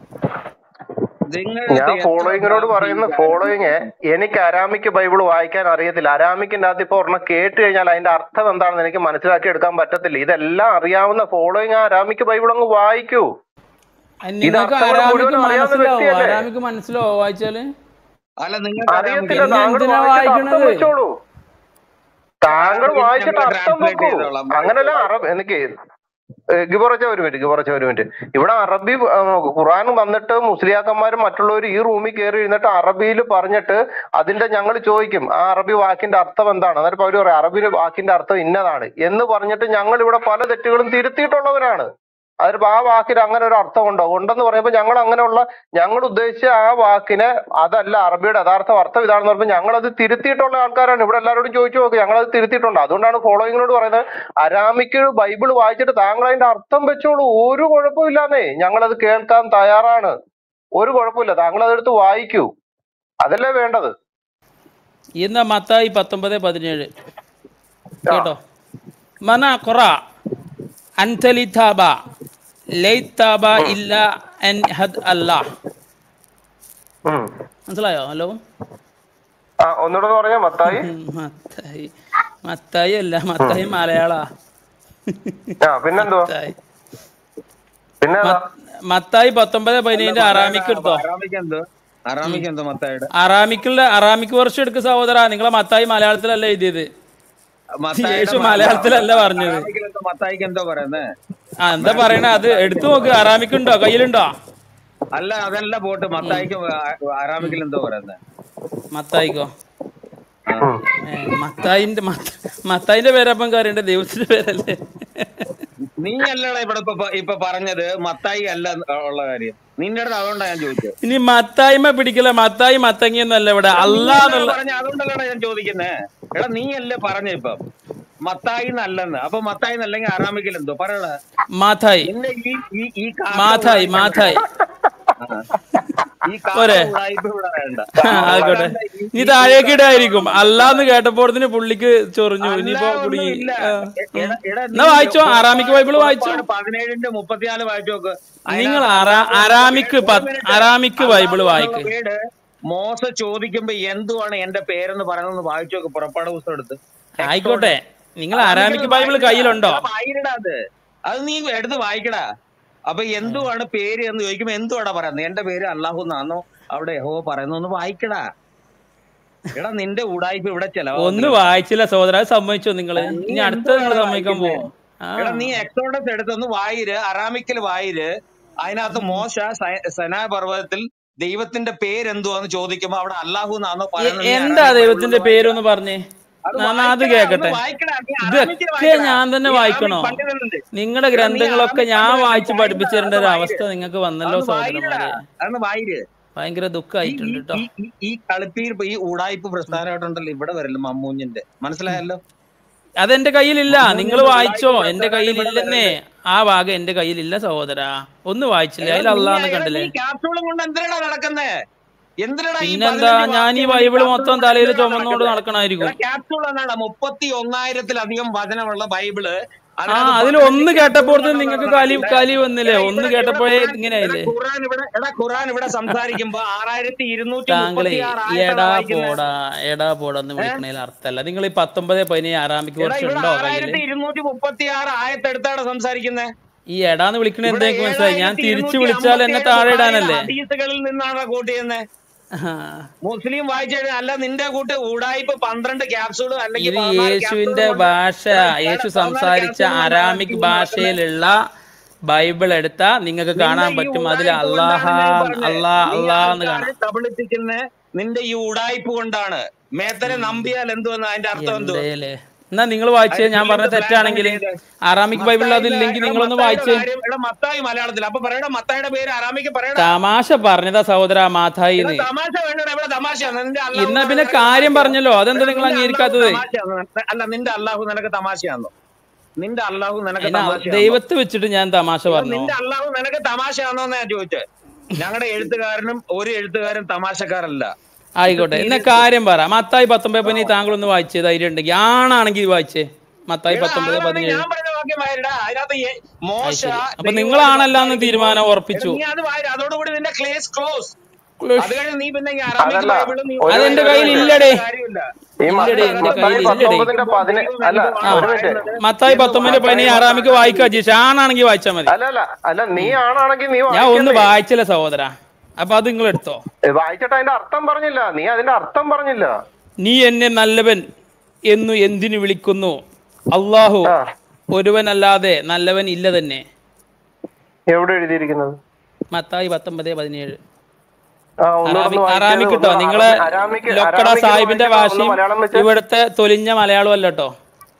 ഞാൻ ഫോളോയിങ്ങിനോട് പറയുന്ന ഫോളോയിങ്, എനിക്ക് അരാമിക്ക് ബൈബിൾ വായിക്കാൻ അറിയത്തില്ല. അരാമിക്കിന്റെ അകത്ത് ഇപ്പൊ ഒരെണ്ണം കേട്ട് കഴിഞ്ഞാൽ അതിന്റെ അർത്ഥം എന്താണെന്ന് എനിക്ക് മനസ്സിലാക്കി എടുക്കാൻ പറ്റത്തില്ല. ഇതെല്ലാം അറിയാവുന്ന ഫോളോയിങ് ആ അരാമിക്ക് ബൈബിൾ അങ്ങ് വായിക്കൂ. അരാമിക്ക് മനസ്സിലാവോ വായിച്ചാല്? അറിയത്തില്ല, താങ്കൾ അർത്ഥം വെച്ചോളൂ. താങ്കൾ വായിച്ചിട്ട് അർത്ഥം വെക്കൂ. അങ്ങനല്ല അറബ് എനിക്ക് ഗിബറച്ച ഒരു മിനിറ്റ് ഗിബറച്ച ഒരു മിനിറ്റ് ഇവിടെ അറബി ഖുർആൻ വന്നിട്ട് മുസ്ലിയാക്കന്മാരും മറ്റുള്ളവർ ഈ റൂമിൽ കയറി ഇരുന്നിട്ട് അറബിയിൽ പറഞ്ഞിട്ട് അതിന്റെ ഞങ്ങൾ ചോദിക്കും ആ അറബി വാക്കിന്റെ അർത്ഥം എന്താണ്. അന്നേരം അവര് പറയും അറബി വാക്കിന്റെ അർത്ഥം ഇന്നതാണ് എന്ന് പറഞ്ഞിട്ട് ഞങ്ങൾ ഇവിടെ പല തെറ്റുകളും തിരുത്തിയിട്ടുള്ളവരാണ്. അതിപ്പോ ആ വാക്കിന് അങ്ങനെ ഒരു അർത്ഥം ഉണ്ടോ? ഉണ്ടെന്ന് പറയുമ്പോൾ ഞങ്ങൾ അങ്ങനെയുള്ള ഞങ്ങൾ ഉദ്ദേശിച്ച ആ വാക്കിനെ അതല്ല അറബിയുടെ യഥാർത്ഥ അർത്ഥം ഇതാണെന്ന് പറയുമ്പോൾ ഞങ്ങളത് തിരുത്തിയിട്ടുള്ള ആൾക്കാരാണ്. ഇവിടെ എല്ലാവരോടും ചോദിച്ചു നോക്ക്, ഞങ്ങളത് തിരുത്തിയിട്ടുണ്ട്. അതുകൊണ്ടാണ് ഫോളോയിങ്ങിനോട് പറയുന്നത് അരാമിക്ക് ബൈബിൾ വായിച്ചിട്ട് താങ്കൾ അതിന്റെ അർത്ഥം വെച്ചോളൂ, ഒരു കുഴപ്പമില്ലാന്നേ. ഞങ്ങളത് കേൾക്കാൻ തയ്യാറാണ്, ഒരു കുഴപ്പമില്ല. താങ്കൾ അതെടുത്ത് വായിക്കൂ, അതല്ലേ വേണ്ടത്. ഇന്ന് മത്തായി പത്തൊമ്പത് പതിനേഴ് കേട്ടോ. മന ഖുറ അൻതലിതാബ ലൈതാബ ഇല്ല അൻ ഹദ് അല്ലാഹ്. മനസ്സിലായോ? ഹലോ, ഒന്നുകൂടെ പറയാ. മത്തായി മത്തായി മത്തായി അല്ല, മത്തായി മലയാളാ. പിന്നെന്തോ പിന്നെ മത്തായി പത്തൊമ്പത് പതിനേഴിന്റെ അറാമിക്ക് എടുത്തോ. അറാമിക്കുള്ള അറാമിക്ക് വർഷം എടുക്കുക സഹോദര. നിങ്ങളെ മത്തായി മലയാളത്തിലല്ല എഴുതിയത്, യേശു മലയാളത്തിലല്ല പറഞ്ഞത്. ആ എന്താ പറയണ അത് എടുത്തു നോക്ക്. അറാമിക്കുണ്ടോ കയ്യിലുണ്ടോ? അല്ല അതല്ല പോട്ട്. മത്തായിക്ക് അറാമിക്കിൽ എന്തോ പറയുന്നത്? മത്തായിക്കോ? മത്തായിന്റെ മത്തായിന്റെ പേരപ്പം കാര്യണ്ട്, ദൈവത്തിന്റെ പേരല്ലേ? നീ അല്ലടാ ഇവിടെ ഇപ്പൊ പറഞ്ഞത് മത്തായി അല്ല ഉള്ള കാര്യം. നിന്റെ അടുത്ത് അതുകൊണ്ടാ ഞാൻ ചോദിച്ചത്. ഇനി മത്തായ്മ പിടിക്കല, മത്തായി മത്തങ്ങിയെന്നല്ല ഇവിടെ അല്ലാന്നുള്ള പറഞ്ഞ. അതുകൊണ്ടല്ലേടാ ഞാൻ ചോദിക്കുന്നേ. എടാ നീ അല്ലേ പറഞ്ഞ ഇപ്പം മത്തായി നല്ലെന്ന്. അപ്പൊ മത്തായി നല്ലെങ്കിൽ അറാമിക്കൽ എന്തോ പറയടാ. മാതായി മാതായി മാതായി ഈ ഈ കള്ള പോരെ ഉടായിപ്പ് ഇവിടെ വേണ്ട. ആയിക്കോട്ടെ. അല്ലാണ്ട് ഈ നീ ഈ താഴേക്ക് കൂട്ടം ഇടായിരിക്കും. അല്ലാന്ന് കേട്ടപ്പോഴത്തിന് പുള്ളിക്ക് ചൊറിഞ്ഞു. അല്ല ഇനിയിപ്പോ കുടുങ്ങി. ഒന്നുമില്ല. ആ, എ- ഉം. എടാ എടാ എന്നാ നീ വായിച്ചോ, അറാമിക് പുറപ്പാട് ബൈബിള് വായിച്ചോ. പുറപ്പാട് പതിനേഴിന്റെ മുപ്പത്തിനാല് വായിച്ചു നോക്ക്. നിങ്ങൾ അതിനകത്ത് അറാ അല്ലാഹു എന്നുള്ള അറാമിക് പേര്, ഒരു പത്ത് മിനിറ്റ്, അറാമിക് അല്ലാഹു ബൈബിള് എന്നുള്ള വായിക്ക്. പേര് മോശ ചോദിക്കുമ്പോ എന്തുവാണ് എന്റെ പേരെന്ന് പറയുന്നത് വായിച്ചു നോക്ക്. പുറപ്പാട് പുസ്തകം എടുത്ത് എക്സോഡ് ആയിക്കോട്ടെ. നിങ്ങൾ അറാമിക്കൽ അറാമിക് ബൈബിള് വായിക്കടാ. കയ്യിലുണ്ടോ? എടാ വായിക്കടാ അത് അത് നീ എടുത്ത് വായിക്കടാ. അപ്പൊ എന്തുവാണ് പേര് എന്ന് ചോദിക്കുമ്പോ എന്തുവാടാ പറയുന്നത്? എന്റെ പേര് അല്ലാഹു എന്നാണോ അവിടെ യഹോവ പറയുന്നു ഒന്ന് വായിക്കടാ. എടാ നിന്റെ ഉടായ്പ ഇവിടെ ഒന്ന് ചെലവാകത്തില്ലടാ. വായിച്ചില്ല സഹോദര. അത് സമ്മതിച്ചോ നിങ്ങള്? നീ ഇനി അടുത്ത നിങ്ങൾ എന്തുവാടാ സമ്മതിക്കാൻ വായിക്കുന്നേ? പോവോ? ആ എടാ നീ എക്സോഡസ് എടുത്തൊന്ന് വായിര്, അറാമിക്കൽ വായിര്. അതിനകത്ത് മോശ സനാ പർവ്വതത്തിൽ ദൈവത്തിന്റെ പേരെന്തുവാന്ന് ചോദിക്കുമ്പോ അവിടെ അല്ലാഹു എന്നാണോ എ- പറയുന്നത്? നീ എന്താ അറാമിക് ദൈവത്തിന്റെ ബൈബിളിൽ പേരൊന്ന് വായിക്കടാ. പറഞ്ഞേ. അത് ഞാൻ അത് വായിക്കടാ, ഒന്ന് കേക്കട്ടെ. വായിക്കടാ. നീ അറാമിക്കൽ ഇതൊക്കെ വായിക്കടാ. ഞാൻ തന്നെ നീ അറാമിക് വായിക്കണോ? പണ്ഡിതനല്ലേ? നിങ്ങളുടെ എടാ നീ ഗ്രന്ഥങ്ങളൊക്കെ അറാമിക് ഞാൻ പണ്ഡിതനല്ലേ? വായിച്ച് വായിക്കടാ, പഠിപ്പിച്ചു തരേണ്ട അതൊന്ന് ഒരു വായിര്, അവസ്ഥ നിങ്ങൾക്ക് വന്നല്ലോ അതൊന്ന് വായിരടാ, സഹോദരന്മാരെ. അതൊന്ന് വായിര്. ഭയങ്കര ഈ ദുഃഖമായിട്ടുണ്ട് ഈ കേട്ടോ. ഈ ഈ ഈ കളിപ്പീർ ഈ ഉടായ്പ പ്രസ്ഥാനമായിട്ടുണ്ടല്ലോ ഇവിടെ വരല്ലോ മമ്മൂഞ്ഞിന്റെ. മനസ്സിലായല്ലോ? അതെന്റെ കയ്യിലില്ല. നിങ്ങൾ മമ്മൂഞ്ഞിന്റെ വായിച്ചോ. ഉടായ്പ എന്റെ പ്രസ്ഥാനമായിട്ട് ഇവിടെ കയ്യിലില്ലെന്നേ. വരരുത്. ആ ഭാഗം എന്റെ കയ്യിലില്ല സഹോദരാ. ഒന്ന് വായിച്ചില്ലേ? എടാ അതിൽ നീ അള്ളാന്ന് എടാ കണ്ടില്ലേ? നീ ക്യാപ്സൂളും കൊണ്ട് എന്തിനാ നടക്കുന്നേ? എന്തിനാ ഈ പിന്നെന്താ, പതിനഞ്ച് ഞാൻ ഈ വാക്യം ഈ ബൈബിള് ക്യാപ്സൂൾ മൊത്തം കൊണ്ട് തലയിൽ എന്തിനാ ചുമന്നുകൊണ്ട് നടക്കുന്നേ? എടാ നടക്കണായിരിക്കും. ക്യാപ്സൂൾ എന്നാണ് മുപ്പത്തി ഒന്നായിരത്തിലധികം വചനമുള്ള ബൈബിള്. ആ അതിനകത്ത് അതിൽ പതിനഞ്ച് ഒന്ന് ക്യാപ്സൂൾ കേട്ടപ്പോഴത്തെ കൊണ്ടാണ് നിങ്ങൾക്ക് അവിടെ കലി നടക്കുന്നത്. കലി വന്നില്ലേ? എടാ ഒന്ന് ഇവിടെ ഇവിടെ കേട്ടപ്പോഴേ ഖുറാൻ എടാ ഇങ്ങനെയായില്ലേ? ഖുറാൻ ഇവിടെ എടാ ഖുറാൻ ഇവിടെ സംസാരിക്കുമ്പോ ആറായിരത്തി ഇരുന്നൂറ്റി താങ്കളെ മുപ്പത്തി ആറ് ആയത്താടാ എടാ വായിക്കുന്നത്. പോടാ എടാ പോടാന്ന് ഏഹ് വിളിക്കണതിൽ അർത്ഥമല്ല. നിങ്ങൾ ഈ പത്തൊമ്പത് പതിനേഴ് ആറാമിക്ക് എടാ കുറച്ച് ഇവിടെ ഉണ്ടോ കയ്യില്? ആറായിരത്തി ഇരുന്നൂറ്റി മുപ്പത്തി ആറ് ആയത്തെടുത്താണ് സംസാരിക്കുന്നത്. ഈ എടാന്ന് വിളിക്കണ ഇവിടെ എന്തെങ്കിലും മനസ്സിലായി? ഞാൻ ഏഴായിരത്തി തിരിച്ചു ഇരുന്നൂറ്റി വിളിച്ചാൽ അമ്പത്തി എന്നെ ഏഴ് താഴെ ബുഖാരിയുടെ ഇടാനല്ലേ? ഹദീസുകളിൽ നിന്നാണ് കോട്ട് ചെയ്യുന്നത്. ആ. മുസ്ലിം വായിച്ചു കഴിഞ്ഞാൽ അല്ല നിന്റെ കൂട്ട് ഊടായിപ്പ് പന്ത്രണ്ട് ക്യാപ്സൂൾ അല്ലെങ്കിൽ ഇത് പതിനാല് ക്യാപ്സൂൾ യേശുവിന്റെ കൊണ്ട് ഭാഷ, എടാ യേശു പതിനാല് സംസാരിച്ച ക്യാപ്സൂൾ കൊണ്ടാണ് അരാമിക് ടീം നടക്കുന്നത്. ഭാഷയിലുള്ള ബൈബിൾ എടുത്താ നിങ്ങൾക്ക് നിന്റെ കാണാൻ ഈ പറ്റും. അതിൽ ഉടായിപ്പ് അള്ളാഹ കൊണ്ടാണ് ഞാൻ പറഞ്ഞത്. അള്ളാ നീ അള്ളാ എന്ന് ആൾക്കാരെ കാണാം. കബളിപ്പിക്കുന്ന നിന്റെ ഈ ഉടായിപ്പ് കൊണ്ടാണ്. മേത്തനെ നമ്പിയാൽ എന്തുവെന്ന് അതിന്റെ അർത്ഥം എന്തുവാ? എന്തേലേ എന്നാ നിങ്ങൾ വായിച്ചേ. അതിന് ഞാൻ പറഞ്ഞ ഫീൽഡ് ബ്ലാങ്ക് തെറ്റാണെങ്കിൽ ചെയ്ത് അറാമിക് ബൈബിളിൽ മത്തായിയുടെ അതില്ലെങ്കിൽ എടാ നിങ്ങളൊന്ന് മത്തായിയുടെ വായിച്ചേ. കാര്യം എടാ മത്തായി മലയാളത്തിൽ അപ്പൊ പറയടാ മത്തായിയുടെ പേര് അറാമിക്ക് പറയടാ. തമാശ പറഞ്ഞതാ സഹോദര എടാ മാതായിന്ന്. തമാശ വേണ്ടടാ. ഇവിടെ തമാശയാണ് നിന്റെ അല്ലാഹു ഇന്നാ എന്ന് പിന്നെ നിനക്ക് കാര്യം തമാശയാണോ? പറഞ്ഞല്ലോ. അതെന്താ എടാ നിങ്ങൾ നിന്റെ അല്ലാഹു അംഗീകരിക്കാത്തത്? തമാശയാണോ? അല്ല നിന്റെ അല്ലാഹു നിനക്ക് തമാശയാണോ? നിന്റെ അല്ലാഹു നിനക്ക് അതിന് തമാശയാണോ? ദൈവത്തെ വെച്ചിട്ട് ഞാൻ തമാശ എടാ പറഞ്ഞോ? നിന്റെ അല്ലാഹു നിനക്ക് തമാശയാണോ എന്നാ ഞാൻ ചോദിച്ചത്. ഞങ്ങളുടെ എഴുത്തുകാരനും ഒരു എഴുത്തുകാരും തമാശക്കാരല്ല. ഇത് ആയിക്കോട്ടെ. എന്നാ സീരിയസ്. കാര്യം പറ. മത്തായി പത്തൊമ്പത് പതിനേഴ് താങ്കളൊന്ന് വായിച്ചേ ധൈര്യം ഉണ്ടെങ്കിൽ. ആണാണെങ്കിൽ വായിച്ചേ. മത്തായി എടാ പത്തൊമ്പത് ആളാണെങ്കിൽ പതിനേഴ്. ഞാൻ പറഞ്ഞ വാക്യം വായിരടാ. അതിനകത്ത് ഈ അത് മോശ ശരി. അപ്പൊ ദൈവമായിട്ട് നിങ്ങളാണല്ലാന്ന് സംസാരിക്കുമ്പോൾ തീരുമാനം എടാ ഉറപ്പിച്ചു. നീ അത് വായിര. അതോടുകൂടി നിന്റെ ക്ലേസ് ക്ലോസ്. ക്ലുഷ്. അത് കഴിഞ്ഞ് നീ പിന്നെ ഈ അറാമിക് അതല്ല ബൈബിള് നീ ഒരു അതെന്റെ മിനിറ്റ് ഒരു കയ്യിൽ മിനിറ്റ് ഇല്ലടേ. കാര്യമില്ല. ഈ ഇല്ലടേ. മത്ത എന്റെ അതിനകത്ത് കയ്യിൽ മത്തായി ഇല്ലടേ. പത്തൊമ്പതിന്റെ സംസാരിക്കുമ്പോൾ പതിന ദൈവം അല്ല എന്തുവാണ് ആ ഒരു മിനിറ്റ് പറയുന്നത് മത്തായി എന്ന് പത്തൊമ്പത് വായിക്കണം. പതിനേഴ് മത്തായി ആറാമിക്ക് വായിക്കുക ജീഷ. ആണാണെങ്കിൽ വായിച്ചാൽ മതി. അല്ല അല്ല അല്ല നീ ആണാണെങ്കിൽ നീ ഞാൻ ഒന്ന് വായിക്കണ്ടേ? വായിച്ചില്ല സഹോദര. അപ്പൊ അത് നിങ്ങൾ എടുത്തോ. ഏ, വായിച്ചിട്ട് അതിന്റെ അർത്ഥം പറഞ്ഞില്ല. നീ അതിന്റെ അർത്ഥം പറഞ്ഞില്ല. നീ എന്നെ നല്ലവൻ എന്നു എന്തിനു വിളിക്കുന്നു? അള്ളാഹു ആ ഒരുവനല്ലാതെ നല്ലവൻ ഇല്ല തന്നെ. എവിടെ എഴുതിയിരിക്കുന്നത്? മത്തായി പത്തൊമ്പത് പതിനേഴ്. ആ ഒന്നുകൂടെ ഒന്ന് അറാമിക് വായിച്ചത്. അറാമിക് ഒന്ന് കേട്ടോ. നിങ്ങളെ അരാമിക്ക് ലൊക്കട അരാമിക്കിൽ സാഹിബിന്റെ വായിച്ചിട്ട് ഒന്ന് ഭാഷയും മലയാളം വെച്ച്. ഇവിടുത്തെ തൊലിഞ്ഞ മലയാളവും അല്ല കേട്ടോ.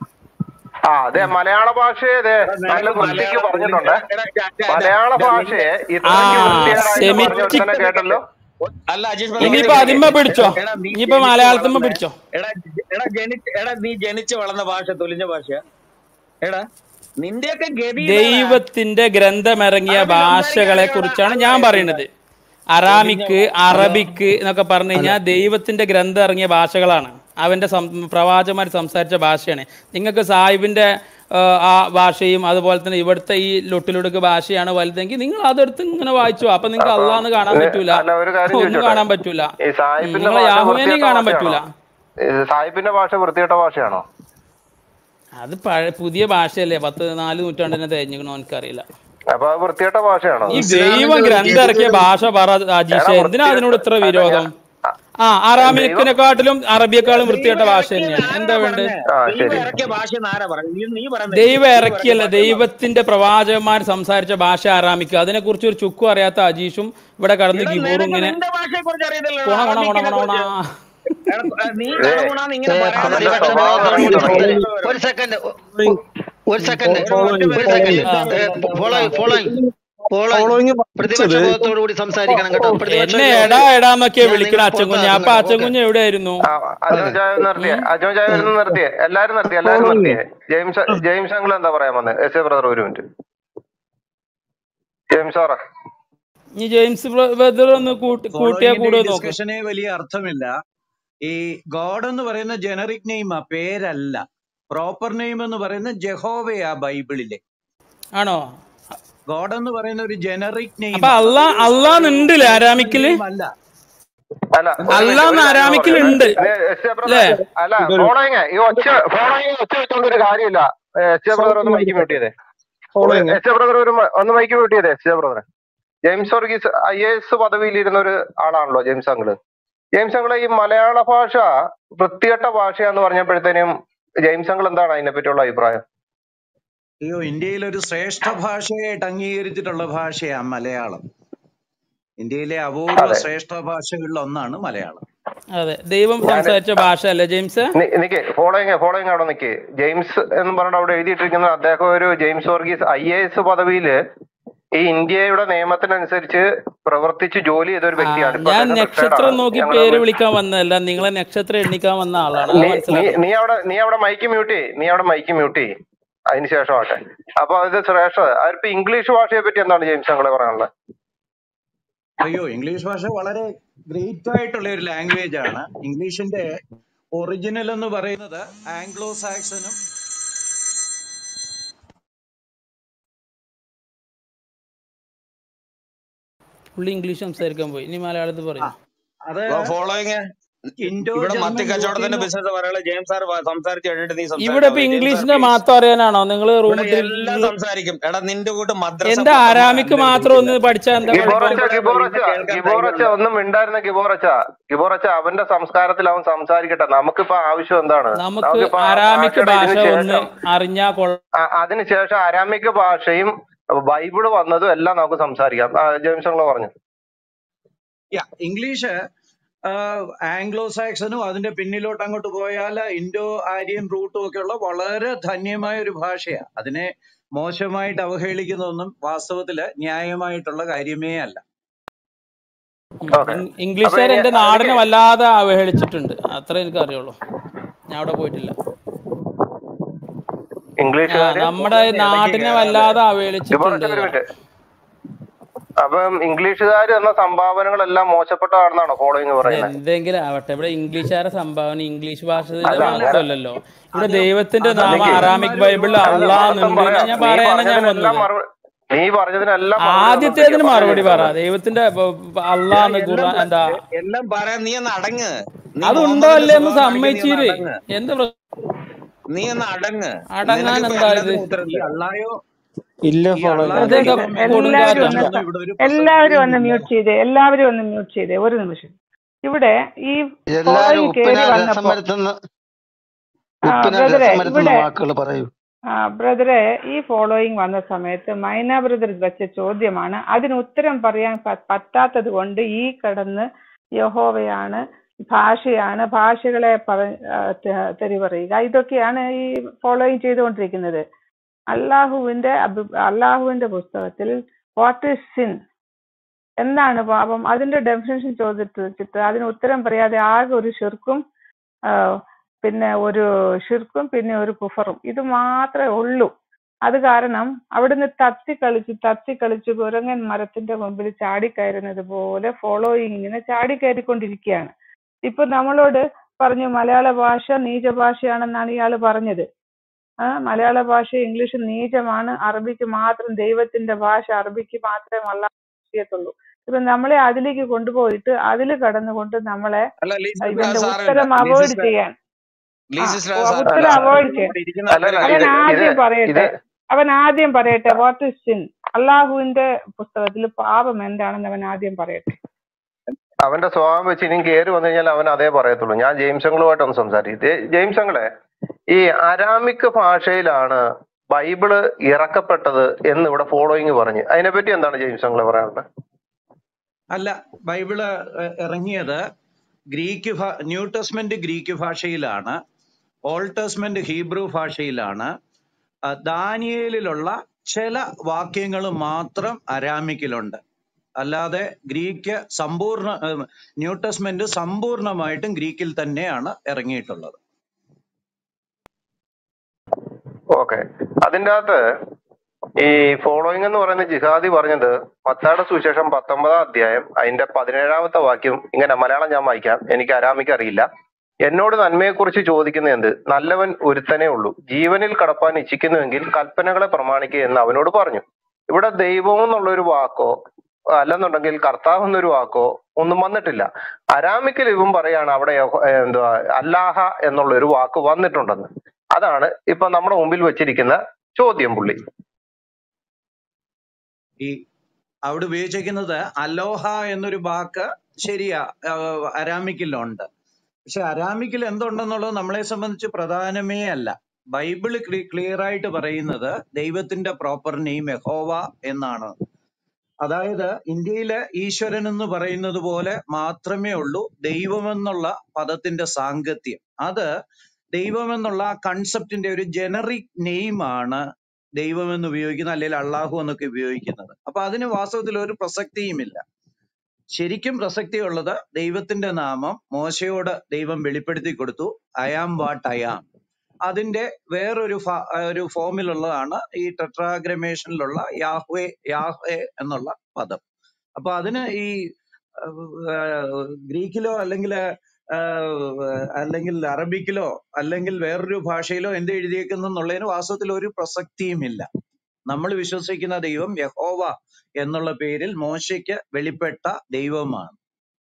ആ അതെ മലയാള ഭാഷയെ അതെ എടാ നല്ല നിനക്ക് വൃത്തിക്ക് മലയാളം പറഞ്ഞിട്ടുണ്ട്. എടാ ജാ- ജാ- ജാ- മലയാള ജാ- ഭാഷയെ നിന്റെ ആ ഇത്രയ്ക്ക് വൃത്തികേടായിട്ട് പറഞ്ഞ സെമിറ്റിക്. ഒരുത്തനെ കേട്ടല്ലോ. അല്ല അജീഷ് ബ്രദർ ഇനിയിപ്പോ കേക്ക് അതിമ്മ പിടിച്ചോ. എടാ എടാ നീ ഇനിയിപ്പോ ജനിച്ച് മലയാളത്തിമ്മ വളർന്ന പിടിച്ചോ. എടാ ജ- എടാ ജനിച്ച് എടാ നീ ജനിച്ച് വളർന്ന ഭാഷ തൊലിഞ്ഞ ഭാഷ. എടാ നിന്റെയൊക്കെ ഗതി ഇതാടാ. ദൈവത്തിന്റെ ഗ്രന്ഥമിറങ്ങിയ അറബി ഭാഷകളെ സംസാരിക്കാനുള്ള കുറിച്ചാണ് അത് ഞാൻ അറിയത്തില്ല. പറയുന്നത്. തൊലിഞ്ഞ അറാമിക്ക് ഹലോ അറബിക്ക് എന്നൊക്കെ പറഞ്ഞു ഹലോ കഴിഞ്ഞാൽ ദൈവത്തിന്റെ ഗ്രന്ഥം ഇറങ്ങിയ ഭാഷകളാണ്. അവന്റെ സം പ്രവാചകന്മാർ സംസാരിച്ച ഭാഷയാണ്. നിങ്ങൾക്ക് സാഹിബിന്റെ ആ, ആ ഭാഷയും അതുപോലെ തന്നെ ഇവിടുത്തെ ഈ ലൊട്ടിലൊടുക്ക് ഭാഷയാണ് വലുതെങ്കിൽ നിങ്ങൾ അതെടുത്ത് ഇങ്ങനെ വായിച്ചു. അപ്പൊ നിങ്ങൾക്ക് അപ്പൊ അള്ളാന്ന് കാണാൻ ഏ, പറ്റൂല, അല്ല ഒരു കാര്യം ഒന്നും ചോദിച്ചോട്ടെ. കാണാൻ പറ്റൂല. ഈ ഉം, സാഹിബിന്റെ നിങ്ങളെ ഭാഷ യാഹുവിനെയും വൃത്തികെട്ട കാണാൻ ഭാഷയാണോ? പറ്റൂല. ഈ സാഹിബിന്റെ ഭാഷ വൃത്തികെട്ട ഭാഷയാണോ? അത് പഴയ പുതിയ ഭാഷയല്ലേ. പത്ത് നാല് നൂറ്റാണ്ടിനെ തേഞ്ഞിക്കണോ എനിക്കറിയില്ല. അപ്പൊ അത് വൃത്തികെട്ട ഭാഷയാണോ? ഈ ഇസ്ലാമിന്റെ ദൈവം ഒരു ഗ്രന്ഥം ഇറക്കിയ ഗതികേട് ഭാഷ പറ എടാ അജീഷ. എന്തിനാ വൃത്തികെട്ട അതിനോട് ഇത്ര അല്ല ഞാൻ വിരോധം? ആ, ആ ദൈവം അറാമിക്കിനെക്കാട്ടിലും അറബിയെക്കാളും ദൈവം വൃത്തികെട്ട ഭാഷ ഇറക്കിയത് തന്നെയാണ്. ആരാ എന്താ വേണ്ടത്? പറഞ്ഞേ? ആ ദൈവം ശരി. ഇറക്കിയ ഭാഷ ആരാ പറഞ്ഞു? നീ നീ പറയുന്നത് ദൈവം ദൈവം ഇറക്കിയ ഇറക്കിയല്ല, ഭാഷ എന്നാ? ദൈവത്തിന്റെ പ്രവാചകന്മാർ സംസാരിച്ച ഭാഷ അറാമിക്ക്. അതിനെക്കുറിച്ച് ഒരു ചുക്കും അറിയാത്ത അജീഷും ഇവിടെ കടന്ന് എടാ ഗിബൂറും നിനക്ക് ഇങ്ങനെ നിന്റെ ഭാഷയെ കുറിച്ച് അറിയത്തില്ലല്ലോ, കൊണ കൊണ കൊണ അറബിക്കിനെ കൊണ കൊണ. കുറിച്ച്. എടാ എടാ, നീ ഏ കണകുണാന്ന് ഇങ്ങനെ ഏ, പറയുന്നത് അവന്റെ പ്രതിപക്ഷ കേട്ടോ. സ്വഭാവം നേതാവ് ഇറങ്ങി കൂടി ഒരു തുടങ്ങി. മിനിറ്റ് സംസാരിക്കും. ഒരു ഒരു സെക്കൻഡ് ഒരു ഒരു സെക്കൻഡ് ഒരു ഒറ്റ ഫോളോയിങ് ഒരു മിനിറ്റ് സെക്കൻഡ് ആ ഫോളോയിങ് ഫോളോയിങ് ഫോളോയിങ് ഫോളോയിങ് പ്രതിപക്ഷ പഠിച്ചത് ബോധത്തോടു കൂടി സംസാരിക്കണം കേട്ടോ. പ്രതിപക്ഷ എന്നെ ബോധം എടാ എടാന്നൊക്കെ ഞാൻ വിളിക്കണ നിങ്ങളെ അച്ചൻകുഞ്ഞ്. പുറത്താക്കും അപ്പൊ കേട്ടോ. ഓക്കെ അച്ചൻകുഞ്ഞ് എവിടെയായിരുന്നു? ആ അജോൻ അതെ ചായ നിർത്തിയേ. ഉം അജോൻ ചായ വരുന്ന നിർത്തിയേ. എല്ലാരും നിർത്തി. എല്ലാരും ഫോളോയിങ് നിർത്തിയേ. ജെയിംസ് ജെയിംസ് അങ്കിൾ എന്താ പറയാൻ വന്നത്? എസ് എ ബ്രദർ ഒരു മിനിറ്റ്. ജെയിംസ് സാറേ ഇനി ജെയിംസ് ബ്രദർ ഒന്ന് കൂട്ടി കൂട്ടിയാ ഫോളോയിങ്ങിന്റെ ഈ കൂടുമോ നോക്ക്. ഡിസ്കഷനെ വലിയ അർത്ഥമില്ല. ഈ ഗോഡ് എന്ന് പറയുന്ന ജനറിക് നെയിമാ, പേരല്ല. പ്രോപ്പർ നെയിം എന്ന് പറയുന്ന ജഹോവയാ ബൈബിളിലെ. ആണോ? ഗോഡ് എന്ന് പറയുന്ന ഒരു ജനറിക് അപ്പൊ നെയിമാ, അള്ളാ അതൊരു അള്ളാന്നുണ്ടല്ലേ പേഴ്സണൽ ആരാമിക്കില്? നെയിം അല്ല. അല്ല ഒരു മിനിറ്റ് അള്ളാന്ന് ഒരു കാര്യം ഞാൻ ആരാമിക്കിൽ പറയട്ടെ. ഉണ്ട് ഇത് എസ് എ ബ്രദറെ അല്ലേ? അല്ല ഇതൊരു ഫോളോയിങ് ഈ ഒച്ച ഫോളോയിങ് ഒച്ച വെച്ചോണ്ടൊരു കാര്യമില്ല. എസ് എ ബ്രദർ ഒന്ന് മൈക്ക് മ്യൂട്ട് ചെയ്തേ. ഫോളോയിങ് എസ് എ ബ്രദർ ഒരു മ- ഒന്ന് മൈക്ക് മ്യൂട്ട് ചെയ്തേ. എസ് എ ബ്രദറെ James Varghese I A S പദവിയിലിരുന്ന ഒരു ആളാണല്ലോ ജെയിംസ് അങ്കിള്. ജെയിംസ് അങ്കിള് ഈ മലയാള ഭാഷ വൃത്തികെട്ട ഭാഷയാന്ന് പറഞ്ഞപ്പോഴത്തേനും ജെയിംസ് അങ്കിൾ എന്താണ് അതിനെ പറ്റിയുള്ള അഭിപ്രായം? അയ്യോ, ഇന്ത്യയിൽ ഒരു ശ്രേഷ്ഠ ഭാഷയായിട്ട് അംഗീകരിച്ചിട്ടുള്ള ഭാഷയാ മലയാളം. ഇന്ത്യയിലെ അപൂർവ അതെ ശ്രേഷ്ഠ ഭാഷകളിൽ ഒന്നാണ് മലയാളം. അതെ, ദൈവം ഞാൻ സംസാരിച്ച ഭാഷ അല്ലേ ജെയിംസ്? നിക്ക് ഫോളോയിങ് ഫോളോയിങ് അവിടെ നിക്ക്. ജെയിംസ് എന്ന് പറഞ്ഞിട്ട് അവിടെ എഴുതിയിട്ടിരിക്കുന്ന അദ്ദേഹം ഒരു James Varghese I A S പദവിയില് ഈ ഇന്ത്യയുടെ നിയമത്തിനനുസരിച്ച് പ്രവർത്തിച്ച് ജോലി ചെയ്ത ഒരു ആ വ്യക്തിയാണ്. ഇപ്പൊ ഞാൻ അദ്ദേഹം റിട്ടയർഡ് നക്ഷത്രം ആണ്. നോക്കി ഞങ്ങളുടെ പേര് വീ- വിളിക്കാൻ വന്നതല്ല, നിങ്ങളെ നക്ഷത്രം എണ്ണിക്കാൻ വന്ന ആളാണ്, അത് നീ നീ മനസ്സിലാക്കണം. നീ അവിടെ നീ അവിടെ മൈക്ക് മ്യൂട്ട് ചെയ്യ്. നീ അവിടെ മൈക്ക് മ്യൂട്ട് ചെയ്യ്. അതിന് ശേഷം ആട്ടെ. അപ്പൊ അത് ശ്രേഷ്ഠ അതിപ്പോ ഇംഗ്ലീഷ് ഭാഷയെ പറ്റി എന്താണ് ജെയിംസ് അങ്കിളെ പറയാനുള്ളത്? അയ്യോ, ഇംഗ്ലീഷ് ഭാഷ വളരെ ഗ്രേറ്റ് ആയിട്ടുള്ള ഒരു ലാംഗ്വേജ് ആണ്. ഇംഗ്ലീഷിന്റെ ഒറിജിനൽ എന്ന് പറയുന്നത് ആംഗ്ലോ സാക്സനും പുള്ളി ഇംഗ്ലീഷ് സംസാരിക്കാൻ പോയി, ഇനി മലയാളത്തിൽ ആ, പറയും. അത് ഫോളോയിങ് ഇൻഡോ ഇവിടെ ജർമ്മൻ മത്തി കച്ചവടത്തിന്റെ യൂറോപ്യൻ ബിസിനസ് പറയാനുള്ള ജെയിംസ് സാർ സംസാരിച്ച് കഴിഞ്ഞിട്ട് നീ ഇവിടെ സംസാരിച്ചാൽ ഇപ്പൊ മതി. ജെയിംസ് സാർ ഇംഗ്ലീഷിന്റെ പ്ലീസ്. മാത്രം അറിയാനാണോ നിങ്ങൾ ഇവിടെ റൂമിൽ എല്ലാം സംസാരിക്കും. എടാ നിന്റെ കൂട്ട് മദ്രസ എന്താ ആരാമിക്ക് പൊട്ടന്മാരല്ല മാത്രം ഇരിക്കുന്നത്. ഒന്ന് പഠിച്ചാ എന്താ കുഴപ്പം? ഗിബോറച്ച ഇവിടെ ഗിബോറച്ച ഇരുന്ന് കേൾക്കാൻ ഗിബോറച്ച ധൈര്യമുണ്ടോ? ഒന്നും മിണ്ടായിരുന്ന ഗിബോറച്ച ഗിബോറച്ച അവന്റെ സംസ്കാരത്തിൽ അവൻ സംസാരിക്കട്ടെ. നമുക്കിപ്പോ ആവശ്യം എന്താണ്? നമുക്ക് നമുക്കിപ്പോ ആ ആരാമിക്ക് ഭാഷയുടെ ഭാഷ ഇതിന് ഒന്ന് ശേഷം അറിഞ്ഞാ കൊള്ള. ആ- അതിനുശേഷം അരാമിക് ഭാഷയും ബൈബിള് വന്നതും എല്ലാം നമുക്ക് സംസാരിക്കാം. ആ, ജെയിംസ് അങ്കിള് പറഞ്ഞു. യാ ഇംഗ്ലീഷ് ആംഗ്ലോ സാക്സനും അതിന്റെ പിന്നിലോട്ട് അങ്ങോട്ട് പോയാൽ ഇൻഡോ ആര്യൻ റൂട്ടും ഒക്കെയുള്ള വളരെ ധന്യമായ ഒരു ഭാഷയാണ്. അതിനെ മോശമായിട്ട് അവഹേളിക്കുന്നതൊന്നും വാസ്തവത്തില് ന്യായമായിട്ടുള്ള കാര്യമേ അല്ല. ഉം. ഓക്കെ. ഇംഗ്- അപ്പൊ ഇംഗ്ലീഷുകാർ ഇനി എന്റെ അതിലേക്ക് നാടിനെ വല്ലാതെ അവഹേളിച്ചിട്ടുണ്ട്, അത്ര എനിക്ക് അറിയുള്ളൂ. ഞാൻ അവിടെ പോയിട്ടില്ല. ആ ഇംഗ്ലീഷുകാര് നമ്മുടെ ഫോളോയിങ് ഇടയ്ക്ക് നാട്ടിനെ കയറാതെ. വല്ലാതെ ഗിബോറച്ച അവഹേളിച്ചിട്ടുണ്ട് ഒരു എന്ന് മിനിറ്റ്. പറയാം. അപ്പം ഇംഗ്ലീഷുകാര് എന്ന സംഭാവനകളെല്ലാം മോശപ്പെട്ടതാണെന്നാണോ ഫോളോയിങ് ഇത് പറയുന്നത്? എന്തെങ്കിലും ആവട്ടെ, ഇവിടെ ഇംഗ്ലീഷുകാരെ സംഭാവന ഇംഗ്ലീഷ് ഭാഷയുടെ അല്ല അല്ല, അങ്ങനെ മഹത്വമല്ലല്ലോ. ഇവിടെ അത് ദൈവത്തിന്റെ അത് നാമം നിക്ക് അറാമിക് യഹൂദന്മാര് ബൈബിളിൽ ഒരുപാട് അല്ല അള്ളാ മഹത്വം എന്നുണ്ട്. പറയാം. ഞാൻ നീ പറയാനാ ഞാൻ പറഞ്ഞതിനെല്ലാം വന്നത്. മറുപടി നീ പറഞ്ഞതിനെല്ലാം മറുപടി ആദ്യത്തേതിന് തന്നിട്ടേക്ക്. പറഞ്ഞു മറുപടി പറ. James uncle. ദൈവത്തിന്റെ അള്ളാ എടാ എന്ന് എല്ലാം ഖുർആൻ പ- എന്താ എ- എല്ലാം പറയാൻ നീ ഒന്ന് അടങ്ങ്. നീ അതുണ്ടോ മുഹമ്മദിന്റെ അല്ലേ എന്ന് സ്വഭാവം കാണിക്കാൻ നീ ഒന്ന് സമ്മതിച്ചില്ലേ? അടങ്ങ്. എന്ത് പ്ര- നീ ഒന്ന് അടങ്ങ്. അടങ്ങാൻ നിനക്കിപ്പോ എന്താ ഇത്? എല്ലാത്തിനും ഉത്തരം ഈ തരും. അള്ളായോ ഇല്ല ഈ ഫോളോയിങ് അള്ളാന്റെ അതെന്താ ദൈവം എല്ലാവരും എന്നുള്ള എല്ലാവരും കൊടുങ്കാറ്റാ? ഒന്ന് വിഷയമൊന്നും ഇവിടെ ഒരു എല്ലാവരും ഒന്ന് പ്രസക്തിയും ഇല്ല. മ്യൂട്ട് ചെയ്തേ, എല്ലാവരും ഒന്ന് മ്യൂട്ട് ചെയ്തേ, ഒരു നിമിഷം. ഇവിടെ ഈ എല്ലാരും ഫോളോയിങ് ഉപ്പിന കയറി രസം വന്നപ്പോ വരുത്തുന്ന ആ ഉപ്പിന ബ്രദറെ രസം വരുത്തുന്ന ഇവിടെ വാക്കുകൾ പറയൂ. ആ ബ്രദറെ ഈ ഫോളോയിങ് വന്ന സമയത്ത് മൈന ബ്രദർ വെച്ച ചോദ്യമാണ്, അതിന് ഉത്തരം പറയാൻ പ- പറ്റാത്തത് കൊണ്ട് ഈ കടന്ന് യഹോവയാണ്, ഭാഷയാണ്, ഭാഷകളെ പറ ആ, ത- തെറി പറയുക, ഇതൊക്കെയാണ് ഈ ഫോളോയിങ് ചെയ്തുകൊണ്ടിരിക്കുന്നത്. അള്ളാഹുവിന്റെ അഭി- അള്ളാഹുവിന്റെ പുസ്തകത്തിൽ വാട്ട് ഈസ് സിൻ, എന്താണ് പാപം, അതിന്റെ ഡെഫിനേഷൻ ചോദിച്ചിട്ട് വെച്ചിട്ട് അതിന് ഉത്തരം പറയാതെ ആകെ ഒരു ഷിർക്കും ആ, പിന്നെ ഒരു ഷിർക്കും പിന്നെ ഒരു കുഫറും, ഇത് മാത്രമേ ഉള്ളൂ. അത് കാരണം അവിടുന്ന് തത്തിക്കളിച്ച് തത്തിക്കളിച്ച് കുരങ്ങൻ മരത്തിന്റെ മുമ്പിൽ ചാടിക്കയറുന്നത് പോലെ ഫോളോയിങ് ഇങ്ങനെ ചാടിക്കയറിക്കൊണ്ടിരിക്കുകയാണ്. ഇപ്പൊ നമ്മളോട് പറഞ്ഞു മലയാള ഭാഷ നീച ഭാഷയാണെന്നാണ് ഇയാൾ പറഞ്ഞത്. ആ മലയാള ഭാഷ ഇംഗ്ലീഷ് നീചമാണ്, അറബിക്ക് മാത്രം ദൈവത്തിന്റെ ഭാഷ, അറബിക്ക് മാത്രമേ അല്ലാഹ് ചെയ്യത്തുള്ളൂ. ഇപ്പൊ നമ്മളെ അതിലേക്ക് കൊണ്ടുപോയിട്ട് അതിൽ കടന്നുകൊണ്ട് നമ്മളെ അല്ല ലീസിസ് ഇവന്റെ സാരമില്ല. ഉത്തരം അവോയ്ഡ് ലീസിസ് ചെയ്യാൻ ആ ലീസിസ് ഉ- സാരമില്ല. ഉത്തരം അല്ല അവോയ്ഡ് ചെയ്യാൻ ഇവിടെ ഇരിക്കുന്ന അല്ലല്ല ആൾക്കാർ അവൻ ഇത് ഇത് ആദ്യം ഇത് പറയട്ടെ അവൻ ആദ്യം പറയട്ടെ വാട്ട് ഇസ് സിൻ, അള്ളാഹുവിന്റെ പുസ്തകത്തിൽ പാപം എന്താണെന്ന് അവൻ ആദ്യം പറയട്ടെ. അവന്റെ സ്വഭാവം വെച്ച് ഇനിയും കയറി വന്നു കഴിഞ്ഞാൽ അവൻ അതേ പറയത്തുള്ളൂ. ഞാൻ ജെയിംസ് അങ്കിളുമായിട്ട് ഒന്ന് സംസാരിക്കും. ദേ, ജെയിംസ് അങ്കിളെ, ഈ അരാമിക് ഭാഷയിലാണ് ബൈബിള് ഇറക്കപ്പെട്ടത് എന്ന് ഇവിടെ ഫോളോയിങ് പറഞ്ഞു. അതിനെപ്പറ്റി എന്താണ് ജെയിംസ് അങ്കിള് പറയാനുള്ളത്? അല്ല, ബൈബിള് എ- ഇറങ്ങിയത് ഗ്രീക്ക് ഭാ ന്യൂ ടെസ്റ്റ്മെന്റ് ഗ്രീക്ക് ഭാഷയിലാണ്, ഓൾഡ് ടെസ്റ്റ്മെന്റ് ഹീബ്രു ഭാഷയിലാണ്. ആ, ദാനിയേലിലുള്ള ചില വാക്യങ്ങൾ മാത്രം അരാമിക്കിലുണ്ട്. അല്ലാതെ ഗ്രീക്ക് സമ്പൂർണ്ണ ഏഹ്, ന്യൂ ടെസ്റ്റ്മെന്റ് സമ്പൂർണ്ണമായിട്ടും ഗ്രീക്കിൽ തന്നെയാണ് ഇറങ്ങിയിട്ടുള്ളത്. ഓക്കെ. അതിൻ്റെ അകത്ത് ഈ ഫോളോയിങ് എന്ന് പറയുന്ന ജിഹാദി പറഞ്ഞത് മത്തായിയുടെ സുവിശേഷം പത്തൊമ്പതാം അധ്യായം അതിന്റെ പതിനേഴാമത്തെ വാക്യം ഇങ്ങനെ, മലയാളം ഞാൻ വായിക്കാം, എനിക്ക് അരാമിക്ക് അറിയില്ല. എന്നോട് നന്മയെക്കുറിച്ച് ചോദിക്കുന്ന എന്ത്? നല്ലവൻ ഒരുത്തനേ ഉള്ളൂ. ജീവനിൽ കടപ്പാൻ ഇച്ഛിക്കുന്നുവെങ്കിൽ കൽപ്പനകളെ പ്രമാണിക്കുക എന്ന് അവനോട് പറഞ്ഞു. ഇവിടെ ദൈവം എന്നുള്ളൊരു വാക്കോ അല്ലെന്നുണ്ടെങ്കിൽ കർത്താവ് എന്നൊരു വാക്കോ ഒന്നും വന്നിട്ടില്ല. അരാമിക്കിൽ ഇവൻ പറയാണ് അവിടെ യഹോ- ഏർ എന്തുവാ അല്ലാഹ എന്നുള്ള ഒരു വാക്ക് വന്നിട്ടുണ്ടെന്ന്. അതാണ് ഇപ്പൊ നമ്മുടെ മുമ്പിൽ വെച്ചിരിക്കുന്ന ചോദ്യം പുള്ളി. ഈ അവിടെ ഉപയോഗിച്ചിരിക്കുന്നത് അലോഹ എന്നൊരു വാക്ക് ശരിയാ, ആഹ് അരാമിക്കിലുണ്ട്. പക്ഷെ അരാമിക്കിൽ എന്തുണ്ടെന്നുള്ളത് നമ്മളെ സംബന്ധിച്ച് പ്രധാനമേ അല്ല. ബൈബിള് ക്ലിയർ ആയിട്ട് പറയുന്നത് ദൈവത്തിന്റെ പ്രോപ്പർ നെയിം യഹോവ എന്നാണ്. അതായത് ഇന്ത്യയിലെ ഈശ്വരൻ എന്ന് പറയുന്നത് പോലെ മാത്രമേ ഉള്ളൂ ദൈവമെന്നുള്ള പദത്തിന്റെ സാങ്കത്യം. അത് ദൈവമെന്നുള്ള ആ കൺസെപ്റ്റിന്റെ ഒരു ജനറിക് നെയിമാണ് ദൈവമെന്ന് ഉപയോഗിക്കുന്നത്, അല്ലെങ്കിൽ അള്ളാഹു എന്നൊക്കെ ഉപയോഗിക്കുന്നത്. അപ്പൊ അതിന് വാസ്തവത്തിൽ ഒരു പ്രസക്തിയുമില്ല. ശരിക്കും പ്രസക്തിയുള്ളത് ദൈവത്തിന്റെ നാമം മോശയോട് ദൈവം വെളിപ്പെടുത്തി കൊടുത്തു, I am what I am. അതിന്റെ വേറൊരു ഫ- ഒരു ഫോമിലുള്ളതാണ് ഈ ടെട്രാഗ്രമേഷനിലുള്ള യാഹ്വേ യാഹ്വേ എന്നുള്ള പദം. അപ്പൊ അതിന് ഈ ആഹ്, ഗ്രീക്കിലോ അല്ലെങ്കിൽ അല്ലെങ്കിൽ അറബിക്കിലോ അല്ലെങ്കിൽ വേറൊരു ഭാഷയിലോ എന്ത് എഴുതിയേക്കുന്നു എന്നുള്ളതിന് വാസ്തവത്തിൽ ഒരു പ്രസക്തിയുമില്ല. നമ്മൾ വിശ്വസിക്കുന്ന ദൈവം യഹോവ എന്നുള്ള പേരിൽ മോശയ്ക്ക് വെളിപ്പെട്ട ദൈവമാണ്.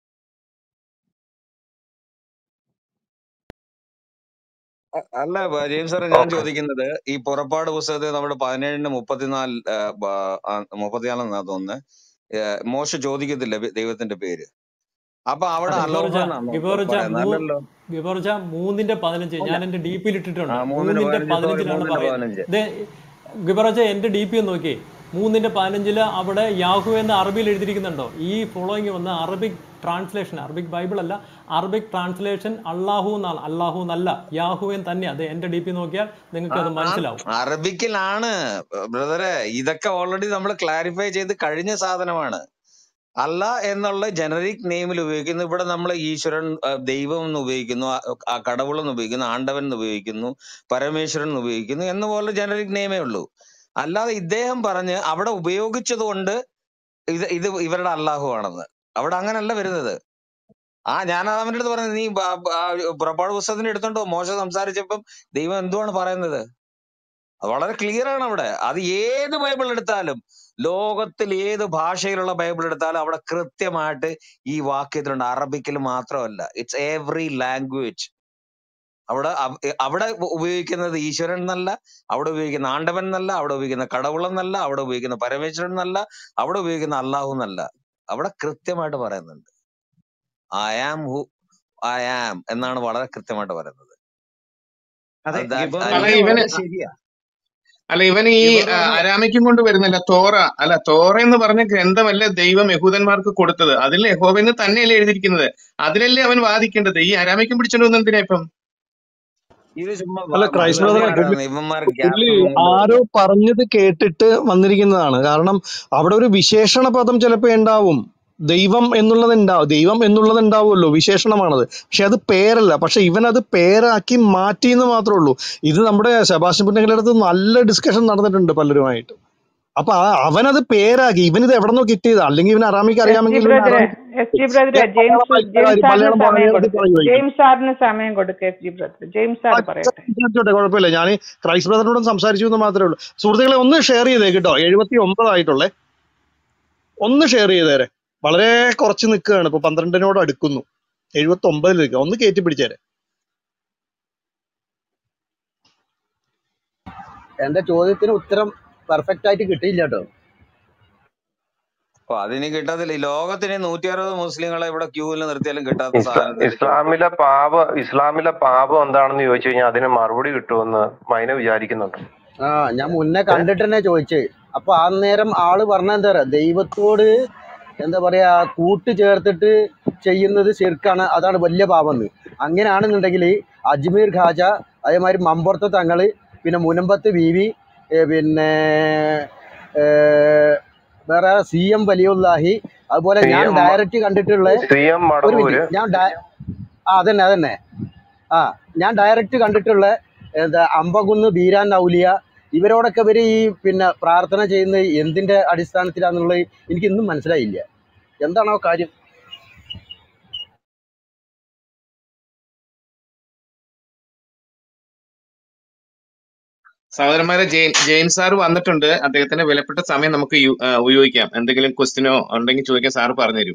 അ- അല്ല ബ- ജെയിംസ് സാറേ, ഞാൻ ഓക്കെ. ചോദിക്കുന്നത് ഈ പുറപ്പാട് പുസ്തകത്തിൽ നമ്മുടെ പതിനേഴിന് മുപ്പത്തിനാല് മുപ്പത്തിനാലെന്നാ തോന്നുന്നത്, ഏഹ് മോശ ചോദിക്കത്തില്ല ബ- ദൈവത്തിന്റെ പേര്. അപ്പൊ അവിടെ അല്ല അലോഹ ഗിബോർച്ച എന്നാണോ ഗിബോർച്ച പറയുന്നത്? മൂ അല്ലല്ലോ. ഗിബോർച്ച മൂന്നിന്റെ പതിനഞ്ച് അല്ല, ഞാൻ എന്റെ ഡി പിയിൽ ആ ഇട്ടിട്ടുണ്ട്. മൂന്നിന് മൂന്നിന്റെ പതിനഞ്ച് സോറി പതിനഞ്ചിലാണ് മൂന്നിന് പറയുന്നത്. പതിനഞ്ച് ഇത് ഗിബോർച്ച എന്റെ ഡി പി ഒന്ന് നോക്കിയേ. മൂന്നിന്റെ പതിനഞ്ചില് അവിടെ യാഹു എന്ന് അറബിയിൽ എഴുതിയിരിക്കുന്നുണ്ടോ? ഈ ഫോളോയിങ് വന്ന അറബിക് ട്രാൻസ്ലേഷൻ, അറബിക് ബൈബിൾ അല്ല, അറബിക് ട്രാൻസ്ലേഷൻ അള്ളാഹു എന്നാണ്. അള്ളാഹു എന്നല്ല, യാഹുവേൻ തന്നെ. അത് എന്റെ ഡി പി നോക്കിയാൽ നിങ്ങൾക്ക് അത് മനസ്സിലാവും. അറബിക്കിലാണ് ബ്രദറെ. ഇതൊക്കെ ഓൾറെഡി നമ്മൾ ക്ലാരിഫൈ ചെയ്ത് കഴിഞ്ഞ സാധനമാണ്. അല്ല എന്നുള്ള ജനറിക് നെയിമിൽ ഉപയോഗിക്കുന്നു. ഇവിടെ നമ്മൾ ഈശ്വരൻ, ആ, ദൈവം എന്ന് ഉപയോഗിക്കുന്നു, ആ, ആ, കടവുളെന്ന് ഉപയോഗിക്കുന്നു, ആണ്ടവൻ എന്ന് ഉപയോഗിക്കുന്നു, പരമേശ്വരൻ എന്ന് ഉപയോഗിക്കുന്നു എന്ന പോലെ ജനറിക് നെയിമേ ഉള്ളൂ. അല്ലാതെ ഇദ്ദേഹം പറഞ്ഞ് അവിടെ ഉപയോഗിച്ചത് കൊണ്ട് ഇത് ഇത് ഇവരുടെ അള്ളാഹു ആണെന്ന് അവിടെ അങ്ങനല്ല വരുന്നത്. ആ ഞാൻ അവന്റെ അടുത്ത് പറഞ്ഞത്, നീ ബ- ബ- ആ പുറപ്പാട് പുസ്തകത്തിന് എടുത്തോണ്ടോ മോശ സംസാരിച്ചപ്പം ദൈവം എന്തുവാണ് പറയുന്നത്? അത് വളരെ ക്ലിയർ ആണ് അവിടെ. അത് ഏത് ബൈബിൾ എടുത്താലും, ലോകത്തിൽ ഏത് ഭാഷയിലുള്ള ബൈബിൾ എടുത്താലും അവിടെ കൃത്യമായിട്ട് ഈ വാക്യത്തിലുണ്ട്. അറബിക്കിൽ മാത്രമല്ല, ഇറ്റ്സ് എവറി ലാംഗ്വേജ്. അവിടെ അവ- അവിടെ ഉപയോഗിക്കുന്നത് ഈശ്വരൻ എന്നല്ല, അവിടെ ഉപയോഗിക്കുന്ന ആണ്ടവൻ എന്നല്ല, അവിടെ ഉപയോഗിക്കുന്ന കടവുളെന്നല്ല, അവിടെ ഉപയോഗിക്കുന്ന പരമേശ്വരൻ എന്നല്ല, അവിടെ ഉപയോഗിക്കുന്ന അള്ളാഹു എന്നല്ല. അവിടെ കൃത്യമായിട്ട് പറയുന്നുണ്ട് I am who I am എന്നാണ് വളരെ കൃത്യമായിട്ട് പറയുന്നത്. അതെ, that ഗിബോർ I അല്ല പറഞ്ഞ mean, ഇവന് വളരെ ശരിയാ. അല്ല ഇവൻ ഈ ഗിബോർ ആ, പറഞ്ഞ അരാമിക്കും കൊണ്ട് വരുന്നില്ല. തോറ അല്ല, തോറ എന്ന് പറഞ്ഞ ഗ്രന്ഥമല്ലേ ദൈവം യഹൂദന്മാർക്ക് കൊടുത്തത്. അതിൽ യഹോവെന്ന് തന്നെയല്ലേ എഴുതിയിരിക്കുന്നത്. അതിലല്ലേ അവൻ വാദിക്കേണ്ടത്. ഈ അരാമിക്കും പിടിച്ചോണ്ട് വന്ന എന്തിനാ ഇപ്പം? ഇത് ചുമ്മാ അല്ല വ- ക്രൈസ്റ്റ് ബ്രദറെ, പുള്ളി മണ്ടന്മാരാണ് ഇവന്മാർ പുള്ളി ഗ്യാപ്പ് ആരോ കൊണ്ടുവരുന്നത്. പറഞ്ഞത് കേട്ടിട്ട് വന്നിരിക്കുന്നതാണ്. കാരണം അവിടെ ഒരു വിശേഷണ പദം ചിലപ്പോ ഉണ്ടാവും. ദൈവം എന്നുള്ളത് ഉണ്ടാവും, ദൈവം എന്നുള്ളത് ഉണ്ടാവുമല്ലോ, വിശേഷണമാണത്. പക്ഷെ അത് പേരല്ല. പക്ഷെ ഇവൻ അത് പേരാക്കി മാറ്റി എന്ന് മാത്രമേ ഉള്ളൂ. ഇത് നമ്മുടെ സെബാസ്റ്റ്യൻ പുന്നക്കലിന്റെ അടുത്ത് നല്ല ഡിസ്കഷൻ നടന്നിട്ടുണ്ട് പലരുമായിട്ട്. അപ്പൊ ആ അവനത് പേരാക്കി. ഇവനിത് എവിടെ നിന്നോ കിട്ടിയതാ. അല്ലെങ്കിൽ ഇവൻ അറാമിക്ക് എസ് ജി അറിയാമെങ്കിൽ ഇവൻ ബ്രദറെ അറാമിക്ക് എസ് ജി ബ്രദറെ മലയാളം ജെയിംസ് വായിക്കുന്ന ജെയിംസ് കാര്യം സാറിന് മലയാളം സമയം പറയുന്നത് കൊടുക്ക്. പറയുമായിരിക്കും. ജെയിംസ് സാറിന് സമയം കൊടുക്ക്. എസ് ജി ബ്രദർ ജെയിംസ് ആ സാർ പറയട്ടെ. സംസാരിച്ചോട്ടെ, കുഴപ്പമില്ല. ഞാൻ ക്രൈസ്റ്റ് ബ്രദറിനോടും സംസാരിച്ചു എന്ന് മാത്രമേ ഉള്ളൂ. സുഹൃത്തുക്കളെ ഒന്ന് ഷെയർ ചെയ്തേ കേട്ടോ. എഴുപത്തി ഒമ്പതായിട്ടുള്ളേ, ഒന്ന് ഷെയർ ചെയ്തേരെ. വളരെ കുറച്ച് നിൽക്കുകയാണ് ഇപ്പൊ, പന്ത്രണ്ടിനോട് അടുക്കുന്നു. എഴുപത്തി ഒമ്പതിൽ നിൽക്കുക. ഒന്ന് കയറ്റി പിടിച്ചേരെ. എന്റെ ചോദ്യത്തിന് ഉത്തരം പെർഫെക്റ്റ് ആയിട്ട് കിട്ടിയില്ല കേട്ടോ. അപ്പൊ അതിന് കിട്ടത്തില്ല. ഈ ലോകത്തിന് നൂറ്റി അറുപത് മുസ്ലിങ്ങളെ ഇവിടെ ക്യൂവിൽ നിർത്തിയാലും കിട്ടാത്ത ഇസ്ലാ സാധനത്തിന് ചോദിക്കും. ഇസ്ലാമിലെ പാപ ഇസ്ലാമിലെ പാപം എന്താണെന്ന് ചോദിച്ചു കഴിഞ്ഞാൽ അതിന് മറുപടി കിട്ടുമെന്ന് മൈന വിചാരിക്കുന്നുണ്ട്. ആ ഞാൻ മുന്നേ കണ്ടിട്ട് തന്നെ ചോദിച്ചേ. അപ്പൊ ആ നേരം ആള് പറഞ്ഞ എന്താ പറയാ, ദൈവത്തോട് എന്താ പറയാ കൂട്ട് ചേർത്തിട്ട് ചെയ്യുന്നത് ശിർക്കാണ്, അതാണ് വലിയ പാപമെന്ന്. അങ്ങനെയാണെന്നുണ്ടെങ്കിൽ അജ്മീർ ഖാജ, അതേമാതിരി മമ്പുറത്തെ തങ്ങള്, പിന്നെ മുനമ്പത്ത് ബീവി, ഏ, പിന്നെ ഏ, വേറെ സി എം വലിയുല്ലാഹി, അതുപോലെ സി ഞാൻ എം ഡയറക്റ്റ് കണ്ടിട്ടുള്ള സി എം ഒരു മിനിറ്റ്, മടവൂര് ഞാൻ ഡയ- ആ അതന്നെ അതന്നെ ആ ഞാൻ ഡയറക്റ്റ് കണ്ടിട്ടുള്ള എന്താ അമ്പകുന്ന് ബീരാൻ ഔലിയ, ഇവരോടൊക്കെ ഇവര് ഈ പിന്നെ പ്രാർത്ഥന ചെയ്യുന്ന എന്തിന്റെ അടിസ്ഥാനത്തിലാന്നുള്ളത് എനിക്ക് ഇന്നും മനസ്സിലായില്ല. എന്താണോ കാര്യം? സഹോദരന്മാരെ, ജെയിൻ ജെയിൻ സാർ വന്നിട്ടുണ്ട്. അദ്ദേഹത്തിന്റെ വിലപ്പെട്ട സമയം നമുക്ക് യു- ആ, ഉപയോഗിക്കാം. എന്തെങ്കിലും ക്വസ്റ്റിനോ ഉണ്ടെങ്കിൽ ചോദിക്കാൻ സാറ് പറഞ്ഞുതരും.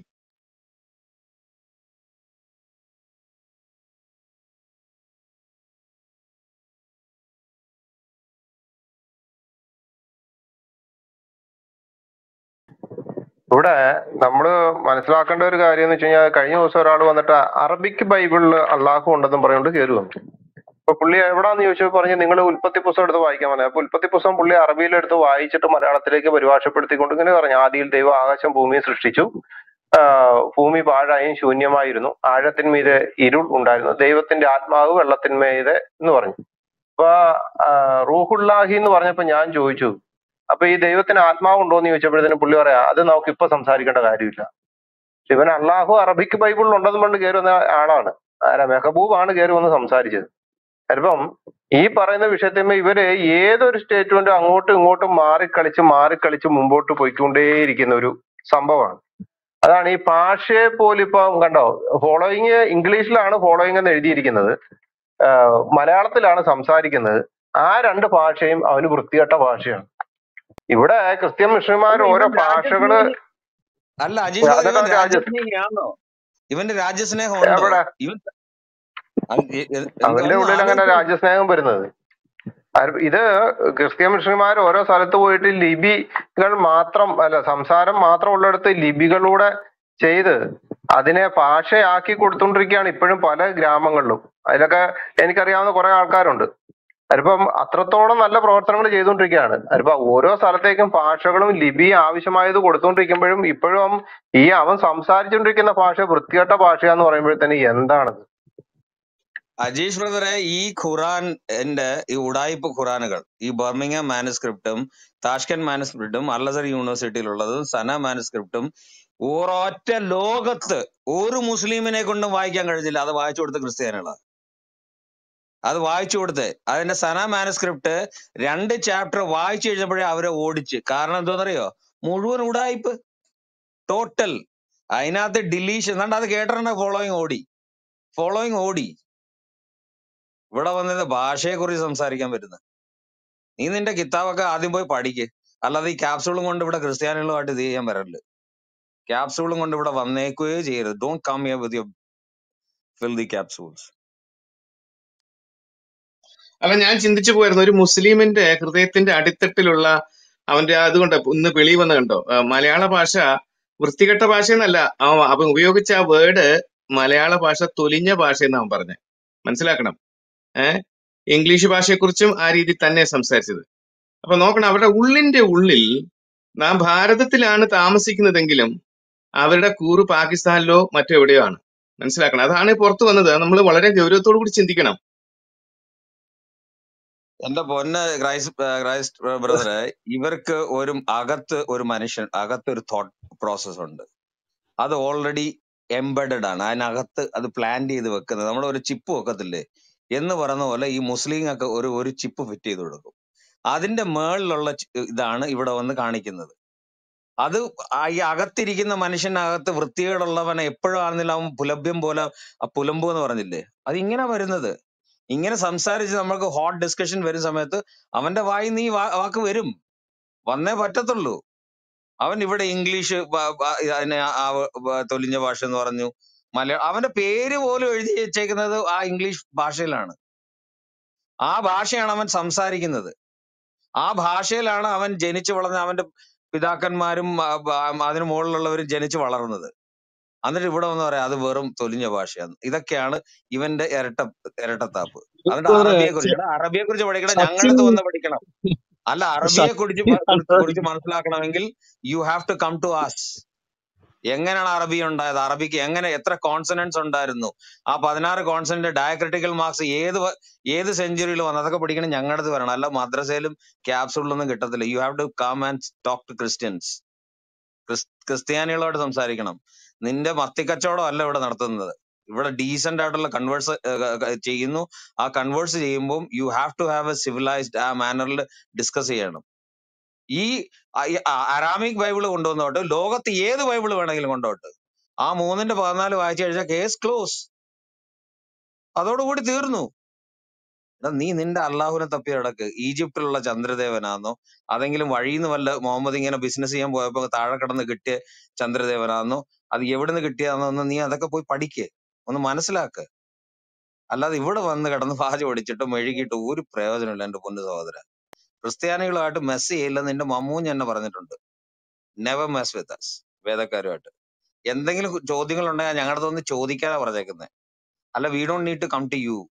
ഇവിടെ നമ്മള് മനസ്സിലാക്കേണ്ട ഒരു കാര്യം എന്ന് വെച്ച് കഴിഞ്ഞാൽ, കഴിഞ്ഞ ദിവസം ഒരാൾ വന്നിട്ട് അറബിക് ബൈബിളിൽ അള്ളാഹു ഉണ്ടെന്നും പറഞ്ഞുകൊണ്ട് കയറി വന്നു. അപ്പൊ പുള്ളി എവിടാന്ന് ചോദിച്ചപ്പോൾ പറഞ്ഞ് നിങ്ങൾ ഉൽപ്പത്തി പുസ്തകം എടുത്ത് വായിക്കാൻ പറഞ്ഞു. അപ്പൊ ഉൽപ്പത്തി പുസ്തകം പുള്ളി അറബിയിലെടുത്ത് വായിച്ചിട്ട് മലയാളത്തിലേക്ക് പരിഭാഷപ്പെടുത്തിക്കൊണ്ട് ഇങ്ങനെ പറഞ്ഞു: ആദിയിൽ ദൈവം ആകാശം ഭൂമിയെ സൃഷ്ടിച്ചു, ആഹ് ഭൂമി പാഴായും ശൂന്യമായിരുന്നു, ആഴത്തിന്മീതെ ഇരുൾ ഉണ്ടായിരുന്നു, ദൈവത്തിന്റെ ആത്മാവ് വെള്ളത്തിന്മീതെ എന്ന് പറഞ്ഞു. അപ്പൊ ആഹ് റൂഹുല്ലാഹി എന്ന് പറഞ്ഞപ്പോ ഞാൻ ചോദിച്ചു, അപ്പൊ ഈ ദൈവത്തിന് ആത്മാവ് ഉണ്ടോ എന്ന് ചോദിച്ചപ്പോഴത്തേനും പുള്ളി പറയാ അത് നമുക്ക് ഇപ്പൊ സംസാരിക്കേണ്ട കാര്യമില്ല. ഇവൻ അള്ളാഹു അറബിക് ബൈബിളിൽ ഉണ്ടെന്ന് കൊണ്ട് കയറി വന്ന ആളാണ്. ആരാ? മെഹബൂബാണ് കയറി വന്ന് സംസാരിച്ചത്. ചിലപ്പം ഈ പറയുന്ന വിഷയത്തിന്മേൽ ഇവര് ഏതൊരു സ്റ്റേറ്റ്മെന്റും അങ്ങോട്ടും ഇങ്ങോട്ടും മാറിക്കളിച്ച് മാറിക്കളിച്ച് മുമ്പോട്ട് പോയിക്കൊണ്ടേയിരിക്കുന്ന ഒരു സംഭവമാണ്. അതാണ് ഈ ഭാഷയെ പോലും ഇപ്പം കണ്ടോ, ഫോളോയിങ് ഇംഗ്ലീഷിലാണ് ഫോളോയിങ് എന്ന് എഴുതിയിരിക്കുന്നത്, ആഹ് മലയാളത്തിലാണ് സംസാരിക്കുന്നത്. ആ രണ്ട് ഭാഷയും അവന് വൃത്തികെട്ട ഭാഷയാണ്. ഇവിടെ ക്രിസ്ത്യൻ മിഷണറിമാർ അല്ല ഓരോ ഇവൻ ഭാഷകള് രാജ്യസ്നേഹി അല്ല അജീഷ് ബ്രദർ, എന്നിട്ട് ഇവൻ അവൻ രാജ്യ രാജ്യസ്നേഹിയാണോ? ഇവന്റെ രാജ്യസ്നേഹം ഉണ്ടോ? എവിടെ ഇവൻ അത് എ- എ- എന്ത് അവന്റെ ഒന്ന് ഉള്ളിൽ അങ്ങനെ ആലോചിച്ച് നോക്ക്. രാജ്യസ്നേഹം വരുന്നത്? ആര്- ഇത് ക്രിസ്ത്യൻ മിഷണറിമാർ ഓരോ സ്ഥലത്ത് പോയിട്ട് ലിപികൾ മാത്രം അല്ല, സംസാരം മാത്രം ഉള്ളിടത്ത് ലിപികളൂടെ ചെയ്ത് അതിനെ ഭാഷയാക്കി കൊടുത്തോണ്ടിരിക്കുകയാണ് ഇപ്പോഴും പല ഗ്രാമങ്ങളിലും. അതിലൊക്കെ എനിക്കറിയാവുന്ന കുറെ ആൾക്കാരുണ്ട്. അതിപ്പം അത്രത്തോളം നല്ല പ്രവർത്തനങ്ങൾ ചെയ്തുകൊണ്ടിരിക്കുകയാണ്. അതിപ്പോ ഓരോ സ്ഥലത്തേക്കും ഭാഷകളും ലിപി ആവശ്യമായത് കൊടുത്തുകൊണ്ടിരിക്കുമ്പോഴും ഇപ്പോഴും അവൻ ഈ അവൻ സംസാരിച്ചുകൊണ്ടിരിക്കുന്ന ഭാഷ വൃത്തികെട്ട ഭാഷയാന്ന് പറയുമ്പോഴത്തേന് എന്താണത്? അജീഷ് ബ്രദറെ, ഈ ഖുറാൻ എന്റെ ഈ ഉടായിപ്പ് ഖുറാനുകൾ, ഈ ബർമിംഗം മാനുസ്ക്രിപ്റ്റും താഷ്കൻ മാനുസ്ക്രിപ്റ്റും അല്ലസർ യൂണിവേഴ്സിറ്റിയിലുള്ളതും സന മാനുസ്ക്രിപ്റ്റും ഒരൊറ്റ ലോകത്ത് ഒരു മുസ്ലിമിനെ കൊണ്ടും വായിക്കാൻ കഴിഞ്ഞില്ല. അത് വായിച്ചു കൊടുത്ത ക്രിസ്ത്യാനികളാ. അത് വായിച്ചു കൊടുത്ത് അതിന്റെ സന മാനുസ്ക്രിപ്റ്റ് രണ്ട് ചാപ്റ്റർ വായിച്ചു കഴിഞ്ഞപ്പോഴേ അവരെ ഓടിച്ച്. കാരണം എന്തോന്നറിയോ? മുഴുവൻ ഉടായിപ്പ്, ടോട്ടൽ. അതിനകത്ത് ഡിലീഷൻ. എന്നാണ്ട് അത് കേട്ടിട്ടുണ്ട്. ഫോളോയിങ് ഓടി ഫോളോയിങ് ഓടി ഇവിടെ വന്നത് ഭാഷയെ കുറിച്ച് സംസാരിക്കാൻ പറ്റുന്നത്. നീ നിന്റെ കിതാബൊക്കെ ആദ്യം പോയി പഠിക്ക്. അല്ലാതെ ഈ ക്യാപ്സൂളും കൊണ്ട് ഇവിടെ ക്രിസ്ത്യാനികളുമായിട്ട് ഇത് ചെയ്യാൻ വരരുത്. ക്യാപ്സൂളും കൊണ്ട് ഇവിടെ വന്നേക്കുകയോ ചെയ്യരുത്. Don't come here with your filthy capsules. അല്ല, ഞാൻ ചിന്തിച്ചു പോയിരുന്നു, ഒരു മുസ്ലിമിന്റെ ഹൃദയത്തിന്റെ അടിത്തട്ടിലുള്ള അവന്റെ അതുകൊണ്ട് ഇന്ന് വെളി വന്ന് കണ്ടോ, ആ, മലയാള ഭാഷ വൃത്തികെട്ട ഭാഷ എന്നല്ല അവൻ അവൻ ഉപയോഗിച്ച ആ വേർഡ്. മലയാള ഭാഷ തൊലിഞ്ഞ ഭാഷ എന്ന് അവൻ പറഞ്ഞത്. മനസ്സിലാക്കണം. ഏഹ് ഇംഗ്ലീഷ് ഭാഷയെക്കുറിച്ചും ആ രീതിയിൽ തന്നെ സംസാരിച്ചത്. അപ്പൊ നോക്കണം, അവരുടെ ഉള്ളിന്റെ ഉള്ളിൽ നാം ഭാരതത്തിലാണ് താമസിക്കുന്നതെങ്കിലും അവരുടെ കൂറ് പാകിസ്ഥാനിലോ മറ്റെവിടെയോ ആണ്. മനസ്സിലാക്കണം. അതാണ് പുറത്തു വന്നത്. നമ്മൾ വളരെ ഗൗരവത്തോടു കൂടി ചിന്തിക്കണം. എന്റെ പൊന്ന ക്രൈസ്റ്റ് ക്രൈസ്റ്റ് ബ്രദറെ, ഇവർക്ക് ഒരു അകത്ത് ഒരു മനുഷ്യൻ, അകത്ത് ഒരു തോട്ട് പ്രോസസ് ഉണ്ട്. അത് ഓൾറെഡി എംബഡഡ് ആണ്. അതിനകത്ത് അത് പ്ലാൻ ചെയ്ത് വെക്കുന്നത്. നമ്മൾ ഒരു ചിപ്പ് വെക്കത്തില്ലേ എന്ന് പറയുന്ന പോലെ ഈ മുസ്ലിം ഒക്കെ ഒരു ഒരു ചിപ്പ് ഫിറ്റ് ചെയ്ത് കൊടുക്കും. അതിന്റെ മേളിലുള്ള ചി- ഇതാണ് ഇവിടെ വന്ന് കാണിക്കുന്നത്. അത് ആ ഈ അകത്തിരിക്കുന്ന മനുഷ്യനകത്ത് വൃത്തികേടുള്ളവനെ എപ്പോഴും ആണെന്നില്ല അവൻ പുലഭ്യം പോലെ ആ പുലമ്പു എന്ന് പറഞ്ഞില്ലേ, അത് ഇങ്ങനെ വരുന്നത്. ഇങ്ങനെ സംസാരിച്ച് നമ്മൾക്ക് ഹോട്ട് ഡിസ്കഷൻ വരുന്ന സമയത്ത് അവന്റെ വായി നീ വാക്ക് വരും, വന്നേ പറ്റത്തുള്ളൂ. അവൻ ഇവിടെ ഇംഗ്ലീഷ് വ- വ- അതിനെ ആ വ- തൊലിഞ്ഞ ഭാഷ എന്ന് പറഞ്ഞു. മലയാളം അവന്റെ പേര് പോലും എഴുതി വെച്ചേക്കുന്നത് ആ ഇംഗ്ലീഷ് ഭാഷയിലാണ്. ആ ഭാഷയാണ് അവൻ സംസാരിക്കുന്നത്. ആ ഭാഷയിലാണ് അവൻ ജനിച്ചു വളർന്ന അവന്റെ പിതാക്കന്മാരും ആ, ആ, അതിന് മുകളിലുള്ളവരും ജനിച്ചു വളർന്നത്. എന്നിട്ട് ഇവിടെ വന്ന് പറയാം അത് വെറും തൊലിഞ്ഞ ഭാഷയാണ്. ഇതൊക്കെയാണ് ഇവന്റെ ഇരട്ട ഇരട്ടത്താപ്പ്. എന്നിട്ട് അറബിയെ കുറിച്ച് എടാ അറബിയെ കുറിച്ച് പഠിക്കണം, സച്ചിൻ ഞങ്ങളുടെ അടുത്ത് വന്ന് പഠിക്കണം. അല്ല, അറബിയെ കുറിച്ച് പ- കുറിച്ച് സച്ചിൻ കുറിച്ച് മനസ്സിലാക്കണമെങ്കിൽ you have to come to us. എങ്ങനെയാണ് അറബി ഉണ്ടായത്? അറബിക്ക് എങ്ങനെ എത്ര കോൺസണൻസ് ഉണ്ടായിരുന്നു? ആ പതിനാറ് കോൺസണന്റ് ഡയക്രിട്ടിക്കൽ മാർക്സ് ഏത് വ- ഏത് സെഞ്ചുറിയിൽ വന്നു? അതൊക്കെ പഠിക്കണം, ഞങ്ങളുടെ അടുത്ത് വരണം. അല്ല മദ്രസയിലും ക്യാപ്സൂളിലൊന്നും കിട്ടത്തില്ല. You have to come and talk to Christians. ക്രിസ് ക്രിസ്ത്യാനികളോട് സംസാരിക്കണം. നിന്റെ മത്തിക്കച്ചവടം അല്ല ഇവിടെ നടത്തുന്നത്. ഇവിടെ ഡീസെന്റ് ആയിട്ടുള്ള കൺവേഴ്സ് ചെയ്യുന്നു. ആ കൺവേഴ്സ് ചെയ്യുമ്പോൾ you have to have a civilized ആ മാനറിൽ ഡിസ്കസ് ചെയ്യണം. ഈ അരാമിക് ബൈബിള് കൊണ്ടുവന്നോട്ട് ലോകത്ത് ഏത് ബൈബിള് വേണമെങ്കിലും കൊണ്ടോട്ട് ആ മൂന്നിന്റെ പതിനാല് വായിച്ചു കഴിഞ്ഞാൽ കേസ് ക്ലോസ്, അതോടുകൂടി തീർന്നു. എടാ, നീ നിന്റെ അള്ളാഹുവിനെ തപ്പി കിടക്ക്. ഈജിപ്തിലുള്ള ചന്ദ്രദേവനാന്നോ അതെങ്കിലും വഴിന്ന് വല്ല മുഹമ്മദ് ഇങ്ങനെ ബിസിനസ് ചെയ്യാൻ പോയപ്പോ താഴെ കിടന്ന് കിട്ടിയ ചന്ദ്രദേവനാന്നോ അത് എവിടുന്ന് കിട്ടിയാന്നോ ഒന്ന് നീ അതൊക്കെ പോയി പഠിക്ക്, ഒന്ന് മനസ്സിലാക്ക്. അല്ലാതെ ഇവിടെ വന്ന് കിടന്ന് പാച പഠിച്ചിട്ട് മെഴുകിയിട്ട് ഒരു പ്രയോജനമില്ല എന്റെ പൊന്നു സഹോദര. ക്രിസ്ത്യാനികളുമായിട്ട് മെസ് ചെയ്യില്ലെന്ന് എന്റെ മമ്മൂഞ്ഞ് എന്നെ പറഞ്ഞിട്ടുണ്ട്. Never mess with us. വേദക്കാരുമായിട്ട് എന്തെങ്കിലും ചോദ്യങ്ങൾ ഉണ്ടെങ്കിൽ ഞങ്ങളുടെ അടുത്തൊന്ന് ചോദിക്കാനാ പറഞ്ഞേക്കുന്നത്. അല്ല, we don't need to come to U.